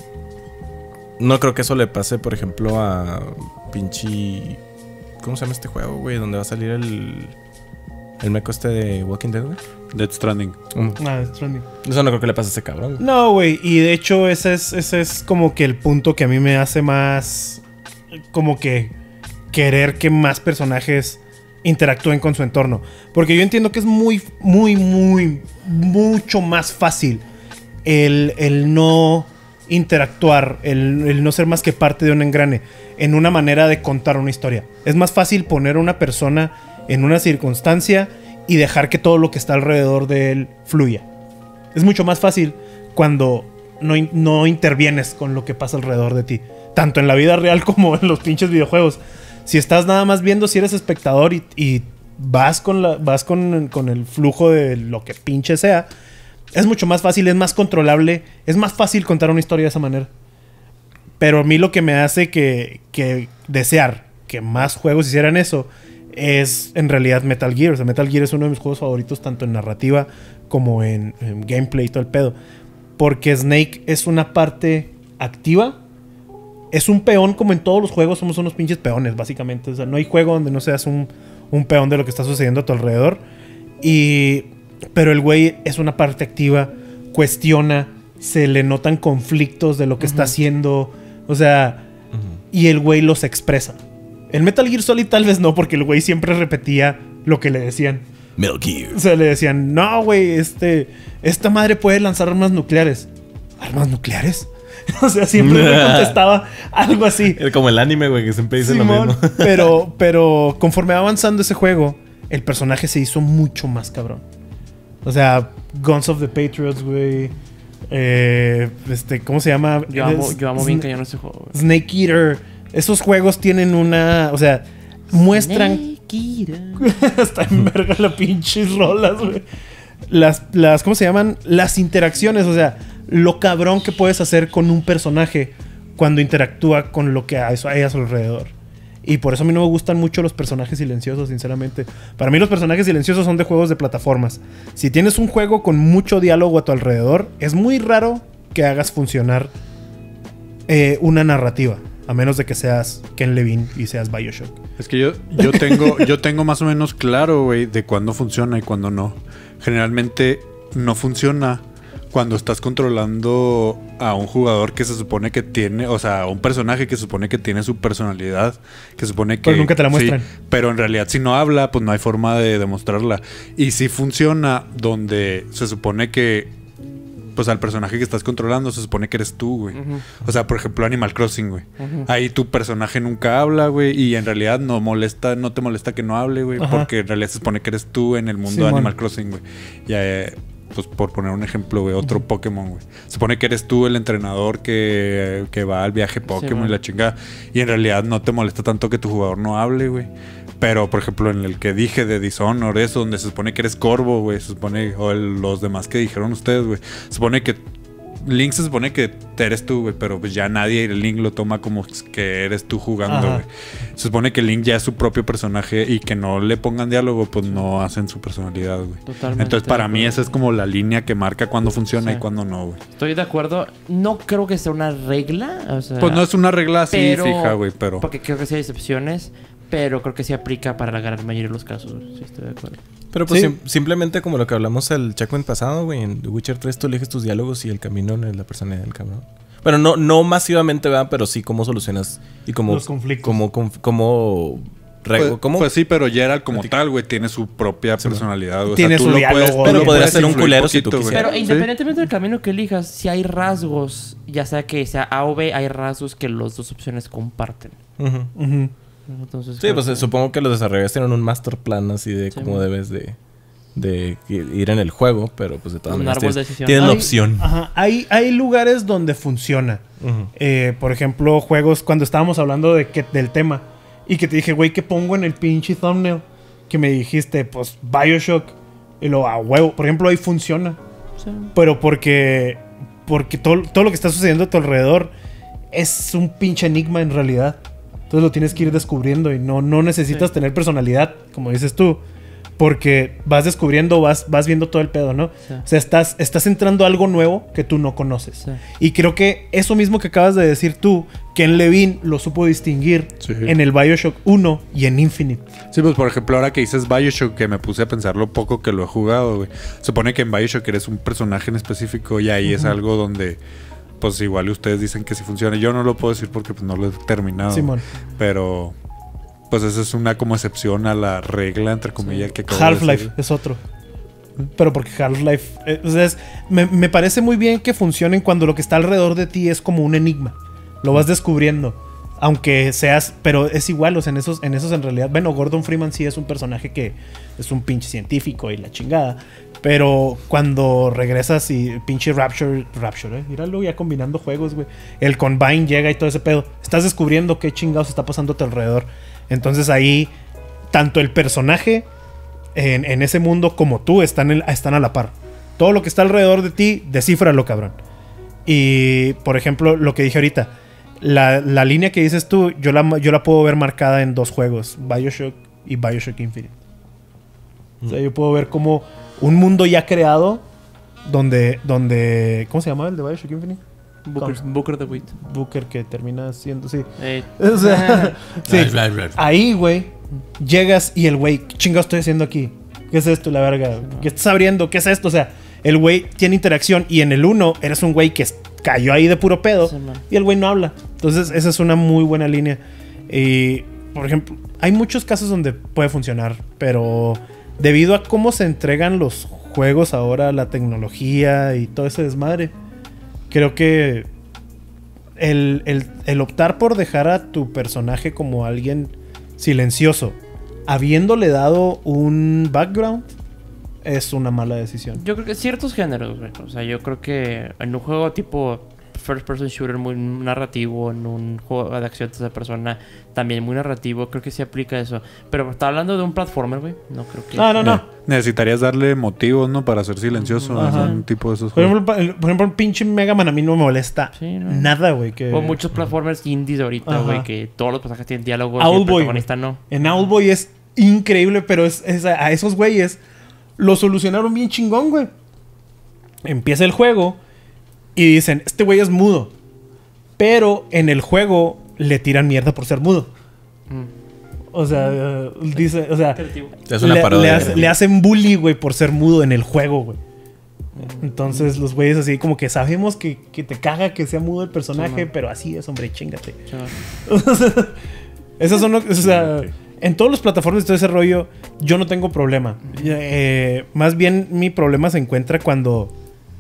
no creo que eso le pase, por ejemplo, a pinche... ¿Cómo se llama este juego, güey? Donde va a salir el meco de Walking Dead, güey. Death Stranding. Ah, Stranding. Eso no creo que le pase a ese cabrón, güey. No, güey. Y de hecho ese es como que el punto que a mí me hace más... Como que querer que más personajes interactúen con su entorno. Porque yo entiendo que es mucho más fácil el no interactuar, el no ser más que parte de un engrane en una manera de contar una historia. Es más fácil poner a una persona en una circunstancia y dejar que todo lo que está alrededor de él fluya. Es mucho más fácil cuando no intervienes con lo que pasa alrededor de ti, tanto en la vida real como en los pinches videojuegos. Si estás nada más viendo, si eres espectador y vas con el flujo de lo que pinche sea, es mucho más fácil, es más controlable, es más fácil contar una historia de esa manera. Pero a mí lo que me hace que desear que más juegos hicieran eso es en realidad Metal Gear. O sea, Metal Gear es uno de mis juegos favoritos, tanto en narrativa como en gameplay y todo el pedo. Porque Snake es una parte activa. Es un peón, como en todos los juegos somos unos pinches peones, básicamente. O sea, no hay juego donde no seas un peón de lo que está sucediendo a tu alrededor. Pero el güey es una parte activa, cuestiona, se le notan conflictos de lo que está haciendo. O sea, y el güey los expresa. El Metal Gear Solid tal vez no, porque el güey siempre repetía lo que le decían. Metal Gear. O sea, le decían, no, güey, esta madre puede lanzar armas nucleares. ¿Armas nucleares? O sea, siempre me contestaba algo así. Como el anime, güey, que siempre dice Simón, lo mismo. pero conforme va avanzando ese juego, el personaje se hizo mucho más cabrón. O sea, Guns of the Patriots, güey. ¿Cómo se llama? Yo amo bien cañón ese juego, güey. Snake Eater. Esos juegos tienen una... O sea, muestran... Snake Eater. Está en verga la pinches rolas, güey. Las ¿cómo se llaman? Las interacciones, o sea, lo cabrón que puedes hacer con un personaje cuando interactúa con lo que hay a su alrededor. Y por eso a mí no me gustan mucho los personajes silenciosos, sinceramente. Para mí los personajes silenciosos son de juegos de plataformas. Si tienes un juego con mucho diálogo a tu alrededor, es muy raro que hagas funcionar una narrativa. A menos de que seas Ken Levine y seas BioShock. Es que yo tengo más o menos claro, güey, de cuándo funciona y cuándo no. Generalmente no funciona cuando estás controlando a un jugador que se supone que tiene, o sea, a un personaje que se supone que tiene su personalidad, que se supone que... Pero nunca te la muestran. Sí, pero en realidad si no habla, pues no hay forma de demostrarla. Y si funciona donde se supone que, pues al personaje que estás controlando se supone que eres tú, güey. O sea, por ejemplo, Animal Crossing, güey. Ahí tu personaje nunca habla, güey, y en realidad no te molesta que no hable, güey, porque en realidad se supone que eres tú en el mundo de Animal Crossing, güey. Ya, pues por poner un ejemplo, güey, otro Pokémon, güey. Se supone que eres tú el entrenador que va al viaje Pokémon y la chingada. Y en realidad no te molesta tanto que tu jugador no hable, güey. Pero, por ejemplo, en el que dije de Dishonored, eso, donde se supone que eres Corvo, güey, se supone, o los demás que dijeron ustedes, güey. Se supone que Link se supone que eres tú, güey, pero pues ya nadie, el Link lo toma como que eres tú jugando, güey. Se supone que Link ya es su propio personaje y que no le pongan diálogo, pues no hacen su personalidad, güey. Totalmente. Entonces, para mí esa es como la línea que marca cuándo funciona y cuándo no, güey. Estoy de acuerdo. No creo que sea una regla, o sea... Pues no es una regla así fija, güey, pero... Porque creo que sí hay excepciones, pero creo que sí aplica para la gran mayoría de los casos. Sí, estoy de acuerdo. Pero pues simplemente como lo que hablamos el checkpoint pasado, güey. En The Witcher 3 tú eliges tus diálogos y el camino es la personalidad del cabrón. Bueno, no masivamente, ¿verdad? Pero sí cómo solucionas y cómo... Los conflictos. Pues sí, pero Geralt como tal, güey, tiene su propia personalidad. O tiene sea, tú su diálogo. Pero podrías ser un culero si tú quisieras. Pero independientemente del camino que elijas, si hay rasgos, ya sea que sea A o B, hay rasgos que las dos opciones comparten. Entonces, sí, pues supongo que los desarrolladores tienen un master plan así de cómo debes de ir en el juego, pero pues de todas maneras tienen la opción. Hay lugares donde funciona. Por ejemplo, juegos, cuando estábamos hablando del tema y que te dije, güey, ¿qué pongo en el pinche thumbnail? Que me dijiste, pues, BioShock. Y luego, a huevo. Por ejemplo, ahí funciona. Sí. Pero porque todo lo que está sucediendo a tu alrededor es un pinche enigma en realidad. Entonces lo tienes que ir descubriendo y no necesitas tener personalidad, como dices tú, porque vas descubriendo, vas viendo todo el pedo, ¿no? Sí. O sea, estás entrando a algo nuevo que tú no conoces. Sí. Y creo que eso mismo que acabas de decir tú, Ken Levine lo supo distinguir en el BioShock 1 y en Infinite. Sí, pues por ejemplo, ahora que dices BioShock, que me puse a pensar lo poco que lo he jugado, güey. Supone que en BioShock eres un personaje en específico y ahí es algo donde... Pues igual ustedes dicen que sí funciona. Yo no lo puedo decir porque pues no lo he terminado. Simón. Pero pues esa es una como excepción a la regla, entre comillas, que acabo de decir. Half-Life es otro. Pero porque Half-Life... me parece muy bien que funcionen cuando lo que está alrededor de ti es como un enigma. Lo vas descubriendo. Aunque seas... Pero es igual, o sea, en esos en realidad... Bueno, Gordon Freeman sí es un personaje que es un pinche científico y la chingada. Pero cuando regresas y pinche Rapture, míralo ya combinando juegos, güey. El Combine llega y todo ese pedo. Estás descubriendo qué chingados está pasando a tu alrededor. Entonces ahí, tanto el personaje en ese mundo como tú están a la par. Todo lo que está alrededor de ti, descífralo, cabrón. Y, por ejemplo, lo que dije ahorita. La línea que dices tú, yo la puedo ver marcada en dos juegos. BioShock y BioShock Infinite. O sea, yo puedo ver como... un mundo ya creado donde ¿cómo se llama el de BioShock Infinite? Booker the Wheat. Booker, que termina siendo... Sí. O sea, sí. Ahí, güey, llegas y el güey, ¿qué chingado estoy haciendo aquí? ¿Qué es esto, la verga? ¿Qué estás abriendo? ¿Qué es esto? O sea, el güey tiene interacción y en el 1 eres un güey que cayó ahí de puro pedo y el güey no habla. Entonces, esa es una muy buena línea. Y, por ejemplo, hay muchos casos donde puede funcionar, pero... debido a cómo se entregan los juegos ahora, la tecnología y todo ese desmadre, creo que el optar por dejar a tu personaje como alguien silencioso, habiéndole dado un background, es una mala decisión. Yo creo que ciertos géneros, güey. O sea, yo creo que en un juego tipo first person shooter muy narrativo, en un juego de acción de tercera persona también muy narrativo, creo que sí aplica eso. Pero está hablando de un platformer, güey. No creo que... No. Necesitarías darle motivos, ¿no? Para ser silencioso. Ajá. Un tipo de esos Por juegos. ejemplo, el pinche Mega Man a mí no me molesta Sí, no. nada, güey. Que... O muchos platformers indies ahorita, Ajá. güey, que todos los personajes tienen diálogos y Owlboy, el protagonista no. En Owlboy es increíble, pero a esos güeyes lo solucionaron bien chingón, güey. Empieza el juego y dicen, este güey es mudo. Pero en el juego le tiran mierda por ser mudo. O sea, dice, o sea, Creativo. Es una parodia. le hacen bully, güey, por ser mudo en el juego, güey. Entonces los güeyes así como que sabemos que te caga que sea mudo el personaje, Sí, man. pero así es, hombre, chingate. Chaval. Esas son, o sea, en todas las plataformas de todo ese rollo, yo no tengo problema. Más bien mi problema se encuentra cuando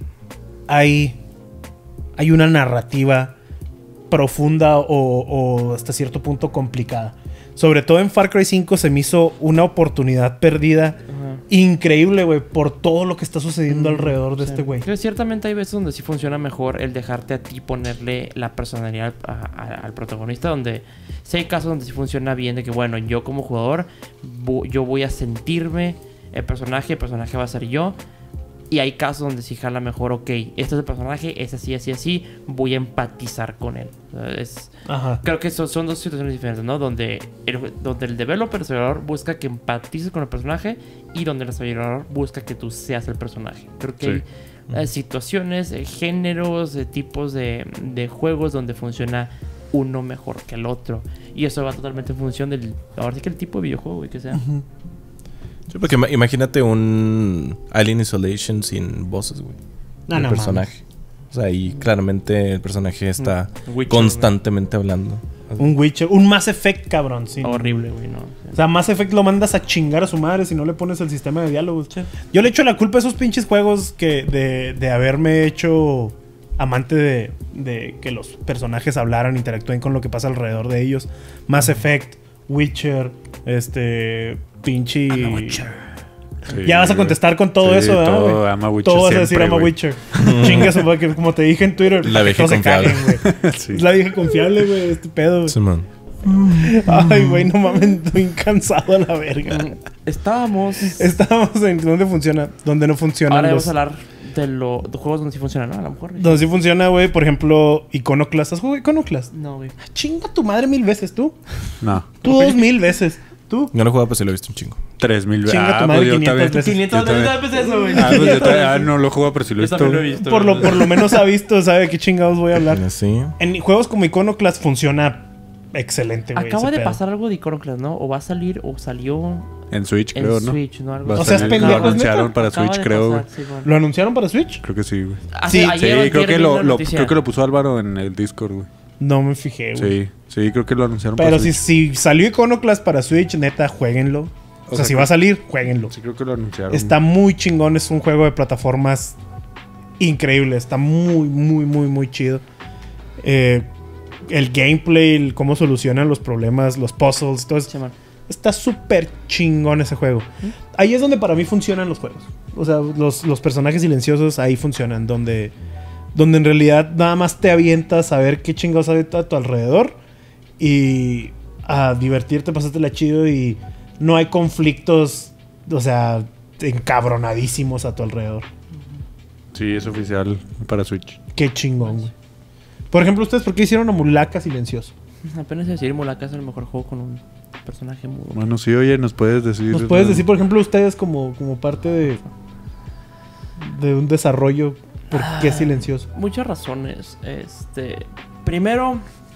hay una narrativa profunda o hasta cierto punto complicada. Sobre todo en Far Cry 5 se me hizo una oportunidad perdida Ajá. increíble, güey, por todo lo que está sucediendo alrededor de Sí. este güey. Creo que ciertamente hay veces donde sí funciona mejor el dejarte a ti ponerle la personalidad al protagonista, donde sí hay casos donde sí funciona bien de que, bueno, yo como jugador, yo voy a sentirme el personaje va a ser yo. Y hay casos donde sí jala mejor, ok, este es el personaje, es así, así, así, voy a empatizar con él. O sea, Ajá. creo que son dos situaciones diferentes, ¿no? Donde el developer, el desarrollador, busca que empatices con el personaje y donde el desarrollador busca que tú seas el personaje. Creo que hay situaciones, géneros, tipos de juegos donde funciona uno mejor que el otro. Y eso va totalmente en función del... Ahora sí que el tipo de videojuego, güey, que sea. Sí, porque imagínate un Alien Isolation sin voces, güey. El personaje. O sea, ahí claramente el personaje está Witcher, constantemente hablando. Un Witcher, un Mass Effect, cabrón. Sí. Horrible, güey, ¿no? O sea, Mass Effect lo mandas a chingar a su madre si no le pones el sistema de diálogos. Yo le echo la culpa a esos pinches juegos de haberme hecho amante de que los personajes hablaran, interactúen con lo que pasa alrededor de ellos. Mass Effect, Witcher, pinche... Sí, Ya vas a contestar con todo sí, eso, ¿verdad, todo güey? ama Witcher Todo vas a decir siempre, ama güey. Witcher. Chingas, porque como te dije en Twitter, La vieja todos se confiable. caguen, güey. Sí. Es la vieja confiable, güey, este pedo, güey. Simón. Ay, güey, no mames, estoy cansado a la verga. Estábamos... Estábamos en donde funciona, donde no funcionan Ahora los... vamos a hablar de juegos donde sí funciona, ¿no? A lo mejor. Donde sí funciona, güey, por ejemplo, Iconoclast. ¿Has jugado Iconoclast? No, güey. Chinga tu madre 1000 veces, tú. No. Tú 2000 veces. Tú. No lo he jugado, pero sí lo he visto un chingo. 3000 veces. Chinga tu madre 500 veces. 500 veces eso, güey. No lo juego, pero sí lo he Yo también lo he visto. visto. Por lo menos ha visto, sabe de qué chingados voy a hablar. Sí. En juegos como Iconoclast funciona excelente, güey. Acaba ese de pedo. pasar algo de Iconoclast, ¿no? O va a salir, o salió En Switch, en creo, ¿no? Switch, ¿no? Algo Va a O sea, es salir. pendejo, Lo ¿es anunciaron neta? para Acaba Switch, de creo, güey. pasar, sí, bueno. ¿Lo anunciaron para Switch? Creo que sí, güey. Hace- Sí, ayer Sí, o creo antier que vi la lo noticia. puso Álvaro en el Discord, güey. No me fijé, güey. Sí, creo que lo anunciaron Pero para si Switch. salió Iconoclast para Switch, neta, jueguenlo. O sea, si va a salir, jueguenlo. Sí, creo que lo anunciaron. Está muy chingón, es un juego de plataformas increíble. Está muy, muy, muy, muy chido. El gameplay, cómo solucionan los problemas, los puzzles, todo eso. Sí, man. Está súper chingón ese juego. Ahí es donde para mí funcionan los juegos. O sea, los personajes silenciosos ahí funcionan. Donde en realidad nada más te avientas a ver qué chingados hay a tu alrededor. Y a divertirte, pasártela chido. Y no hay conflictos, o sea, encabronadísimos a tu alrededor. Sí, es oficial para Switch. Qué chingón, güey. Por ejemplo, ¿ustedes por qué hicieron a Mulaka silencioso? Apenas decir Mulaka es el mejor juego con un personaje mudo. Bueno, sí, oye, nos puedes decir... ¿Nos puedes decir, por ejemplo, ustedes como parte de un desarrollo, por qué es silencioso? Muchas razones. Primero,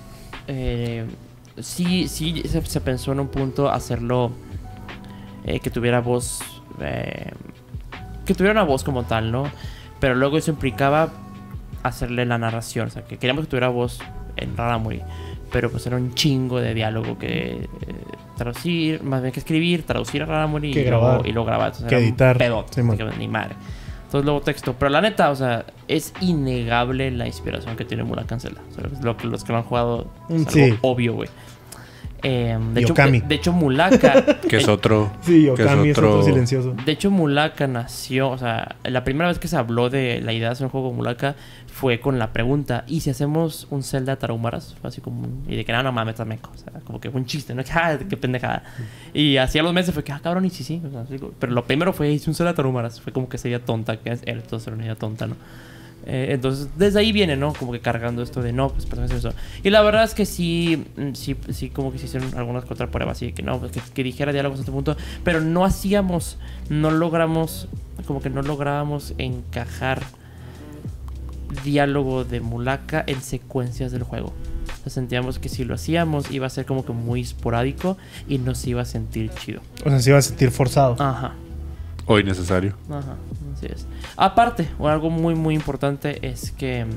sí se pensó en un punto hacerlo que tuviera voz, que tuviera una voz como tal, ¿no? Pero luego eso implicaba hacerle la narración, o sea, que queríamos que tuviera voz en Raramuri, pero pues era un chingo de diálogo que traducir, más bien que escribir, traducir a Raramuri Que y grabar. luego grabar. Entonces, Que era un editar. pedote, Sí, man. que ni madre. Entonces luego texto. Pero la neta, o sea, es innegable la inspiración que tiene Mulaka en Zelda. O sea, los que lo han jugado es algo Sí. obvio, güey. Yokami. De hecho, Mulaka... Que es otro. Sí, que Yokami es otro silencioso. De hecho, Mulaka nació... O sea, la primera vez que se habló de la idea de hacer un juego con Mulaka fue con la pregunta: ¿y si hacemos un Zelda Tarahumaras? Fue así como... Y de que no mames, tameco. O sea, como que fue un chiste, ¿no? Qué pendejada. Y así a los meses fue que, cabrón, y sí. O sea, así, pero lo primero fue, hice un Zelda Tarahumaras. Fue como que sería tonta, que es entonces era una idea tonta, ¿no? Entonces, desde ahí viene, ¿no? Como que cargando esto de no, pues hacer eso. Y la verdad es que sí, como que se hicieron algunas contrapruebas, así que no, pues que dijera diálogos a este punto, pero no lográbamos encajar diálogo de Mulaka en secuencias del juego. O sea, sentíamos que si lo hacíamos iba a ser como que muy esporádico y no se iba a sentir chido. O sea, se iba a sentir forzado. Ajá. O innecesario. Ajá, así es. Aparte, o algo muy muy importante es que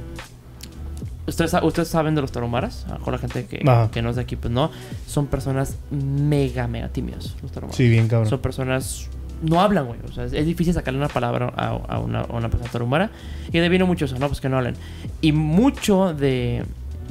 ustedes saben de los Tarahumaras, con la gente que no es de aquí, pues no, son personas mega tímidas, los Tarahumaras. Sí, bien cabrón. Son personas, no hablan, güey, o sea, es difícil sacarle una palabra a una persona Tarahumara, y de ahí vino mucho eso, no, pues que no hablan. Y mucho de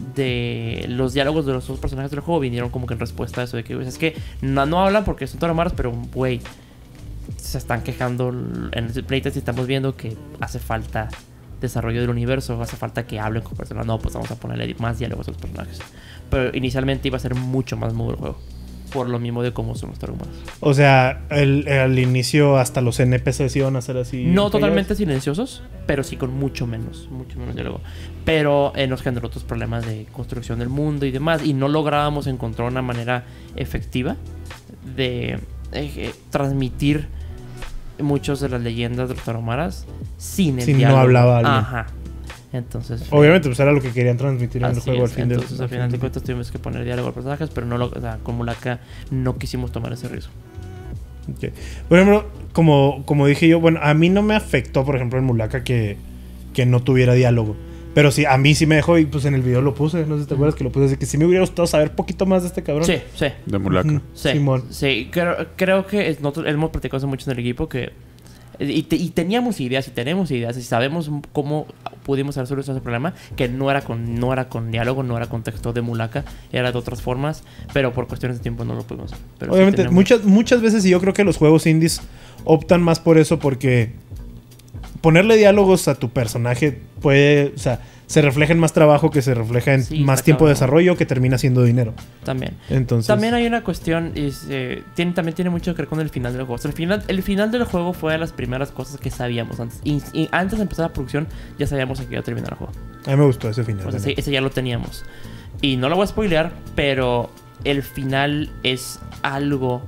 los diálogos de los dos personajes del juego vinieron como que en respuesta a eso de que, pues, es que no hablan porque son Tarahumaras, pero güey, se están quejando en el playtest y estamos viendo que hace falta desarrollo del universo, hace falta que hablen con personas. No, pues vamos a ponerle más diálogos a los personajes. Pero inicialmente iba a ser mucho más mudo el juego, por lo mismo de cómo son los Tarahumaras. O sea, al inicio hasta los NPCs iban a ser así. No totalmente silenciosos, pero sí con mucho menos diálogo. Pero nos generó otros problemas de construcción del mundo y demás, y no lográbamos encontrar una manera efectiva de transmitir muchos de las leyendas de los Tarahumaras sin el diálogo. No hablaba alguien. Ajá. Entonces, obviamente, pues era lo que querían transmitir en el juego al fin. Entonces, al final de cuentas, tuvimos que poner diálogo a los personajes, pero no con Mulaka no quisimos tomar ese riesgo. Okay. Por ejemplo, como dije yo, bueno, a mí no me afectó, por ejemplo, en Mulaka que no tuviera diálogo. Pero sí, a mí sí me dejó, y pues en el video lo puse, no sé si te acuerdas que lo puse, así que sí me hubiera gustado saber poquito más de este cabrón. Sí. De Mulaka. Sí, Simón. Sí, creo que nosotros hemos platicado hace mucho en el equipo que... Y teníamos ideas y tenemos ideas y sabemos cómo pudimos hacer solución a ese problema, que no era con diálogo, no era con texto de Mulaka, era de otras formas, pero por cuestiones de tiempo no lo pudimos hacer. Pero obviamente, sí muchas veces, y yo creo que los juegos indies optan más por eso, porque ponerle diálogos a tu personaje puede, o sea, se refleja en más trabajo, que se refleja en más tiempo de desarrollo, que termina siendo dinero. También. Entonces, también hay una cuestión, también tiene mucho que ver con el final del juego. O sea, el final del juego fue de las primeras cosas que sabíamos antes. Y antes de empezar la producción, ya sabíamos que iba a terminar el juego. A mí me gustó ese final. O sea, ese ya lo teníamos. Y no lo voy a spoilear, pero el final es algo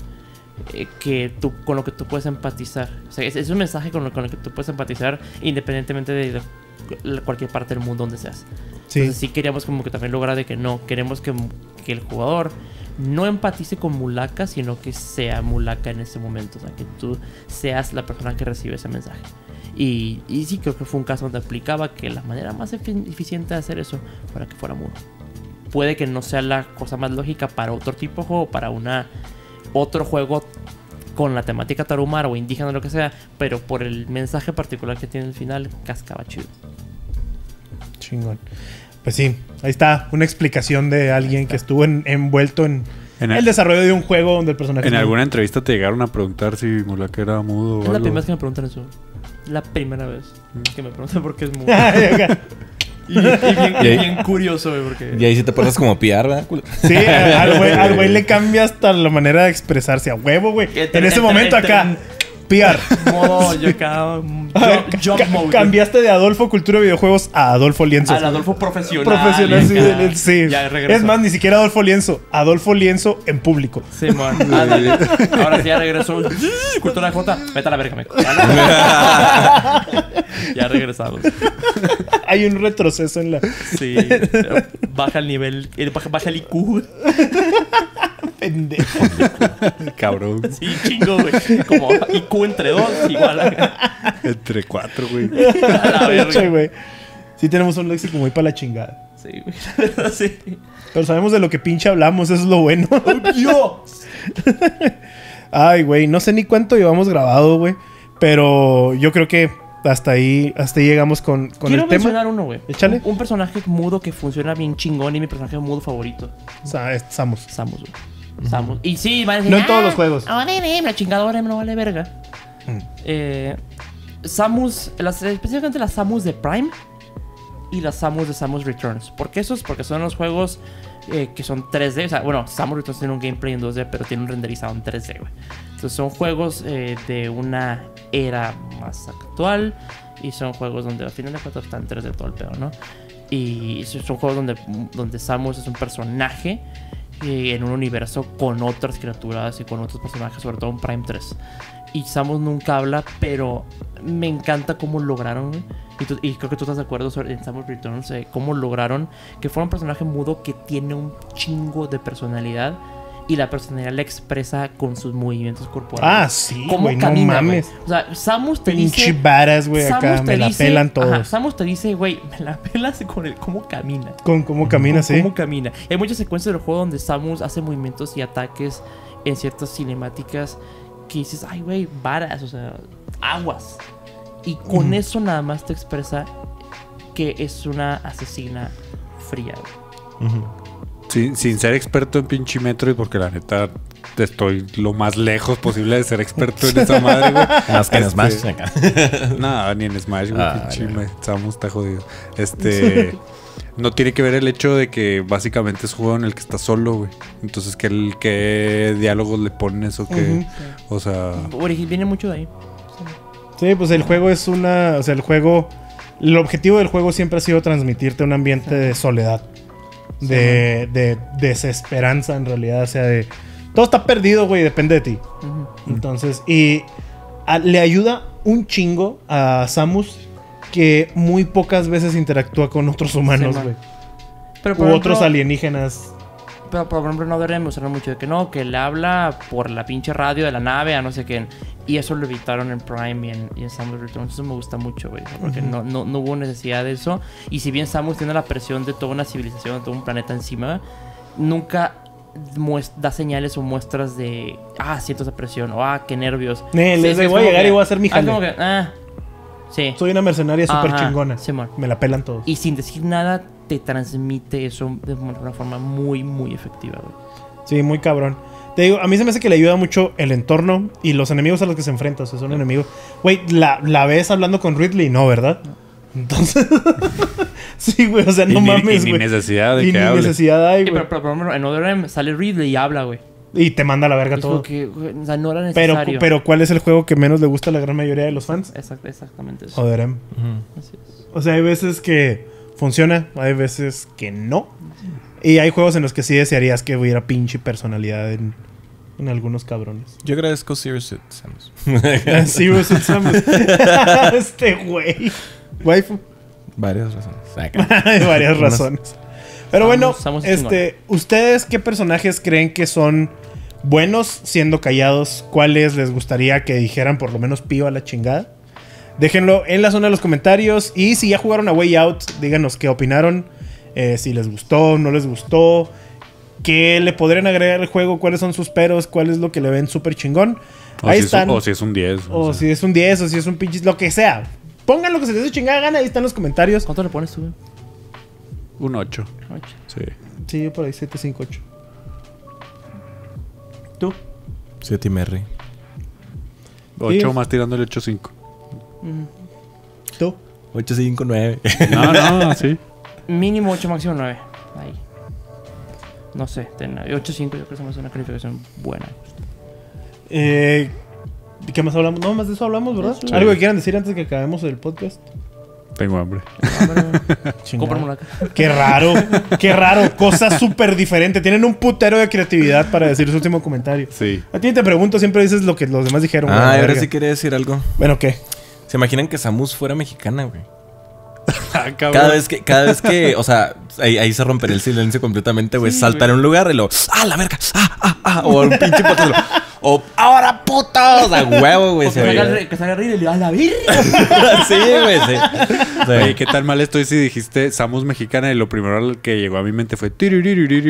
con lo que tú puedes empatizar. O sea, es un mensaje con el que tú puedes empatizar independientemente de cualquier parte del mundo donde seas. Sí. Entonces sí queríamos como que también lograr de que no, queremos que el jugador no empatice con Mulaka, sino que sea Mulaka en ese momento. O sea, que tú seas la persona que recibe ese mensaje. Y sí, creo que fue un caso donde aplicaba que la manera más eficiente de hacer eso para que fuera mudo. Puede que no sea la cosa más lógica para otro tipo de juego, para otro juego con la temática tarahumara o indígena o lo que sea, pero por el mensaje particular que tiene el final, cascaba chido. Chingón. Pues sí, ahí está una explicación de alguien que estuvo envuelto en el desarrollo de un juego donde el personaje... ¿En alguna entrevista te llegaron a preguntar si Mulaka era mudo o Es algo? la primera vez que me preguntan eso. La primera vez que me preguntan por qué es mudo. y bien curioso, güey, porque... Y ahí sí te pasas como piar, ¿verdad? Sí, al güey le cambia hasta la manera de expresarse a huevo, güey. En ese momento acá, PR. Modo, yo acá... Job mode. Cambiaste de Adolfo Cultura de Videojuegos a Adolfo Lienzo. Al Adolfo profesional. Profesional, sí. Ya regresó. Es más, ni siquiera Adolfo Lienzo. Adolfo Lienzo en público. Sí, man. Ahora sí ya regresó. Cultura J. Vete a la verga, meco. Ya regresamos. Hay un retroceso en la... Sí. Baja el nivel. Baja el IQ. Pendejo. Cabrón. Sí, chingo, güey. Como IQ entre 2, igual. Entre 4, güey. A la verga. güey. Sí tenemos un léxico muy para la chingada. Sí, güey. La verdad, sí. Pero sabemos de lo que pinche hablamos, eso es lo bueno. ¡Dios! Ay, güey, no sé ni cuánto llevamos grabado, güey. Pero yo creo que hasta ahí llegamos con el tema. Quiero mencionar uno, güey. Échale. Un personaje mudo que funciona bien chingón y mi personaje mudo favorito. Samus. Samus, güey. Samus. Y sí, van a decir, No en todos los juegos. La chingadora no vale verga. Samus, específicamente las Samus de Prime y las Samus de Samus Returns. ¿Por qué esos? Porque son los juegos que son 3D. O sea, bueno, Samus Returns tiene un gameplay en 2D, pero tiene un renderizado en 3D, güey. Entonces son juegos de una era más actual. Y son juegos donde al final de cuentas están 3D todo el pedo, ¿no? Y son juegos donde Samus es un personaje en un universo con otras criaturas y con otros personajes, sobre todo en Prime 3. Y Samus nunca habla, pero me encanta cómo lograron, y creo que tú estás de acuerdo en Samus Returns, cómo lograron que fuera un personaje mudo que tiene un chingo de personalidad. Y la personalidad la expresa con sus movimientos corporales. Ah, sí, ¿Cómo güey, no camina, mames. güey? O sea, Samus te Pinche dice... badass, güey, acá. Samus Me te la dice... pelan todos. Ajá, Samus te dice, güey, me la pelas con el cómo camina. Con cómo camina, sí. Cómo camina. Hay muchas secuencias del juego donde Samus hace movimientos y ataques en ciertas cinemáticas que dices, ay, güey, varas, o sea, aguas. Y con eso nada más te expresa que es una asesina fría, güey. Sin ser experto en pinche Metroid, porque la neta estoy lo más lejos posible de ser experto en esa madre, güey. Más que en Smash acá. No, ni en Smash, güey. Ah, Pinche no. Samus está jodido. No tiene que ver el hecho de que básicamente es un juego en el que está solo, güey. Entonces, ¿qué diálogos le pones o qué? O sea... Viene mucho de ahí. Sí, pues el juego es una... O sea, el juego... El objetivo del juego siempre ha sido transmitirte un ambiente de soledad. De desesperanza, en realidad. O sea, de... Todo está perdido, güey. Depende de ti. Entonces... Y le ayuda un chingo a Samus que muy pocas veces interactúa con otros humanos, Sí, güey. Pero U otros alienígenas. Pero por ejemplo no deberíamos usar mucho de que no, que le habla por la pinche radio de la nave a no sé quién. Y eso lo evitaron en Prime y en Samus Returns. Eso me gusta mucho, güey. Porque no hubo necesidad de eso. Y si bien Samus tiene la presión de toda una civilización, de todo un planeta encima, nunca da señales o muestras de siento esa presión o qué nervios. Les es voy a como llegar que- y voy a hacer mi jale. como que, sí. Soy una mercenaria súper Ajá, chingona. Simón. Me la pelan todos. Y sin decir nada, te transmite eso de una forma muy, muy efectiva, güey. Sí, muy cabrón. Te digo, a mí se me hace que le ayuda mucho el entorno y los enemigos a los que se enfrenta. O sea, son enemigos. Güey, la ves hablando con Ridley, no, ¿verdad? Entonces. Sí, güey, o sea, no mames, ni güey. necesidad de Y que ni hable. necesidad hay, Pero, güey. por ejemplo, en Other M sale Ridley y habla, güey. Y te manda a la verga Es todo. como que, güey, o sea, no era necesario. Pero, ¿cuál es el juego que menos le gusta a la gran mayoría de los fans? Exactamente eso. Other M. Así es. O sea, hay veces que funciona, hay veces que no. Y hay juegos en los que sí desearías que hubiera pinche personalidad en algunos cabrones. Yo agradezco Zero Suit, Samus. Sí, güey, Samus. Este güey. Waifu. Varias razones. Hay varias razones. Pero bueno, Samus es ¿ustedes qué personajes creen que son buenos siendo callados? ¿Cuáles les gustaría que dijeran por lo menos pío a la chingada? Déjenlo en la zona de los comentarios. Y si ya jugaron a Way Out, díganos qué opinaron. Si les gustó, no les gustó. ¿Qué le podrían agregar al juego? ¿Cuáles son sus peros? ¿Cuál es lo que le ven súper chingón? Ahí están. O si es un 10. O si es un 10, o si es un pinche... Lo que sea. Pongan lo que se les dé chingada gana. Ahí están los comentarios. ¿Cuánto le pones tú, güey? Un 8. Ocho. Sí. Sí, yo por ahí 7, 5, 8. ¿Tú? 7 y Merry. 8 más tirándole 8-5. ¿Tú? 8, 5, 9. No, sí. Mínimo 8, máximo 9. Ahí. No sé. 8-5 yo creo que se me hace una calificación buena. ¿De qué más hablamos? No, más de eso hablamos, ¿verdad? Sí. ¿Algo que quieran decir antes que acabemos el podcast? Tengo hambre. Cómprame una. Qué raro. Cosa súper diferente. Tienen un putero de creatividad para decir su último comentario. Sí. A ti te pregunto, siempre dices lo que los demás dijeron. güey, Ah, la ahora verga. sí quería decir algo. Bueno, ¿qué? ¿Se imaginan que Samus fuera mexicana, güey? Cabrón. Cada vez que, o sea, ahí se rompería el silencio completamente, güey. Sí, Saltar en un lugar y lo, la verga, o un pinche putazo, o ahora putos, a huevo, güey. O que salga Ridley y le da la virgen. Sí, güey, sí. Oye, ¿qué tan mal estoy si dijiste Samus mexicana y lo primero que llegó a mi mente fue... Che,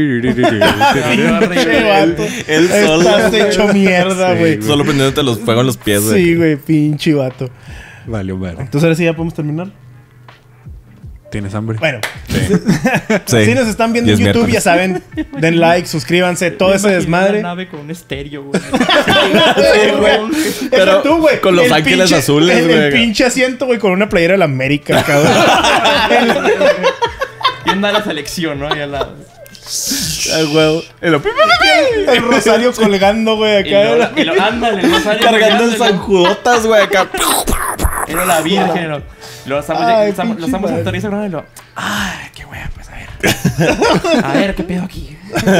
Horrible. vato. Él solo. Estás hecho mierda, Sí, güey. güey. Solo prendiéndote los fuegos en los pies, güey. Sí, güey, pinche vato. Vale, hombre. Entonces ahora sí ya podemos terminar. ¿Tienes hambre? Bueno, Sí. si nos están viendo Y en es YouTube, miércoles. ya saben, den like, suscríbanse, todo ese desmadre. Una nave con un estéreo, güey. Pero Deja tú, güey, con los el ángeles azules, el güey. pinche asiento, güey, con una playera de la América, cabrón. Y anda la selección, ¿no? Y al lado. Ay, huevo. El rosario colgando, güey, acá. Ándale, el rosario. Cargando el sanjudotas, güey, acá. Era la virgen, ¿no? Lo estamos, Ay, lo pinche estamos madre. autorizando, y lo... Ay, qué wea, pues a ver. A ver, ¿qué pedo aquí?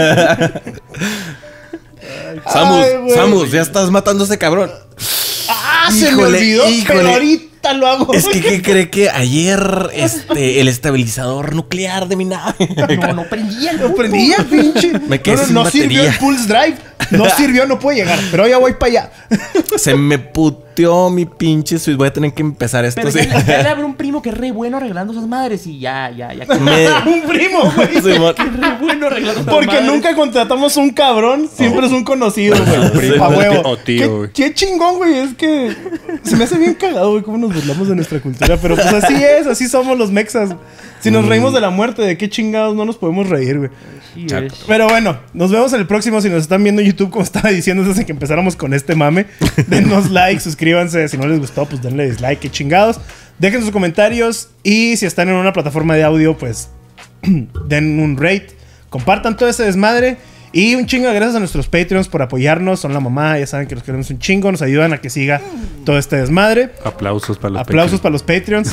Ay, Samus, ya estás matando a ese cabrón. ¡Ah, se me Híjole, olvidó! híjole. Pero ahorita lo hago. Es que, ¿qué cree que ayer el estabilizador nuclear de mi nave? No prendía, Lo prendía, pinche. Me quedé sin no sirvió batería. el Pulse Drive. No sirvió, no puede llegar. Pero ya voy para allá. Se me puteó mi pinche Switch. Voy a tener que empezar esto. Pero Sí. ya le habló un primo que es re bueno arreglando esas madres y ya. Me- Un primo, güey. Simón. Re bueno arreglando esas Porque madres. nunca contratamos un cabrón, siempre es un conocido, güey. primo A huevo. o tío, güey. Qué chingón, güey. Es que se me hace bien cagado, güey, cómo nos burlamos de nuestra cultura. Pero pues así es, así somos los mexas. Si nos reímos de la muerte, ¿de qué chingados no nos podemos reír, güey? Sí, Exacto. es. Pero bueno, nos vemos en el próximo. Si nos están viendo en YouTube, como estaba diciendo desde que empezáramos con este mame, denos like, suscríbanse. Si no les gustó, pues denle dislike, qué chingados. Dejen sus comentarios. Y si están en una plataforma de audio, pues den un rate. Compartan todo ese desmadre. Y un chingo de gracias a nuestros Patreons por apoyarnos. Son la mamá, ya saben que los queremos un chingo. Nos ayudan a que siga todo este desmadre. Aplausos para los Aplausos para los Patreons.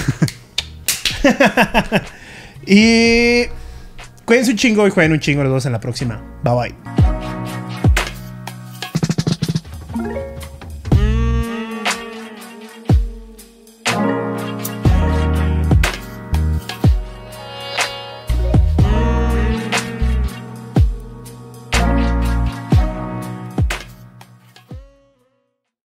Y cuídense un chingo y jueguen un chingo los dos en la próxima. Bye bye.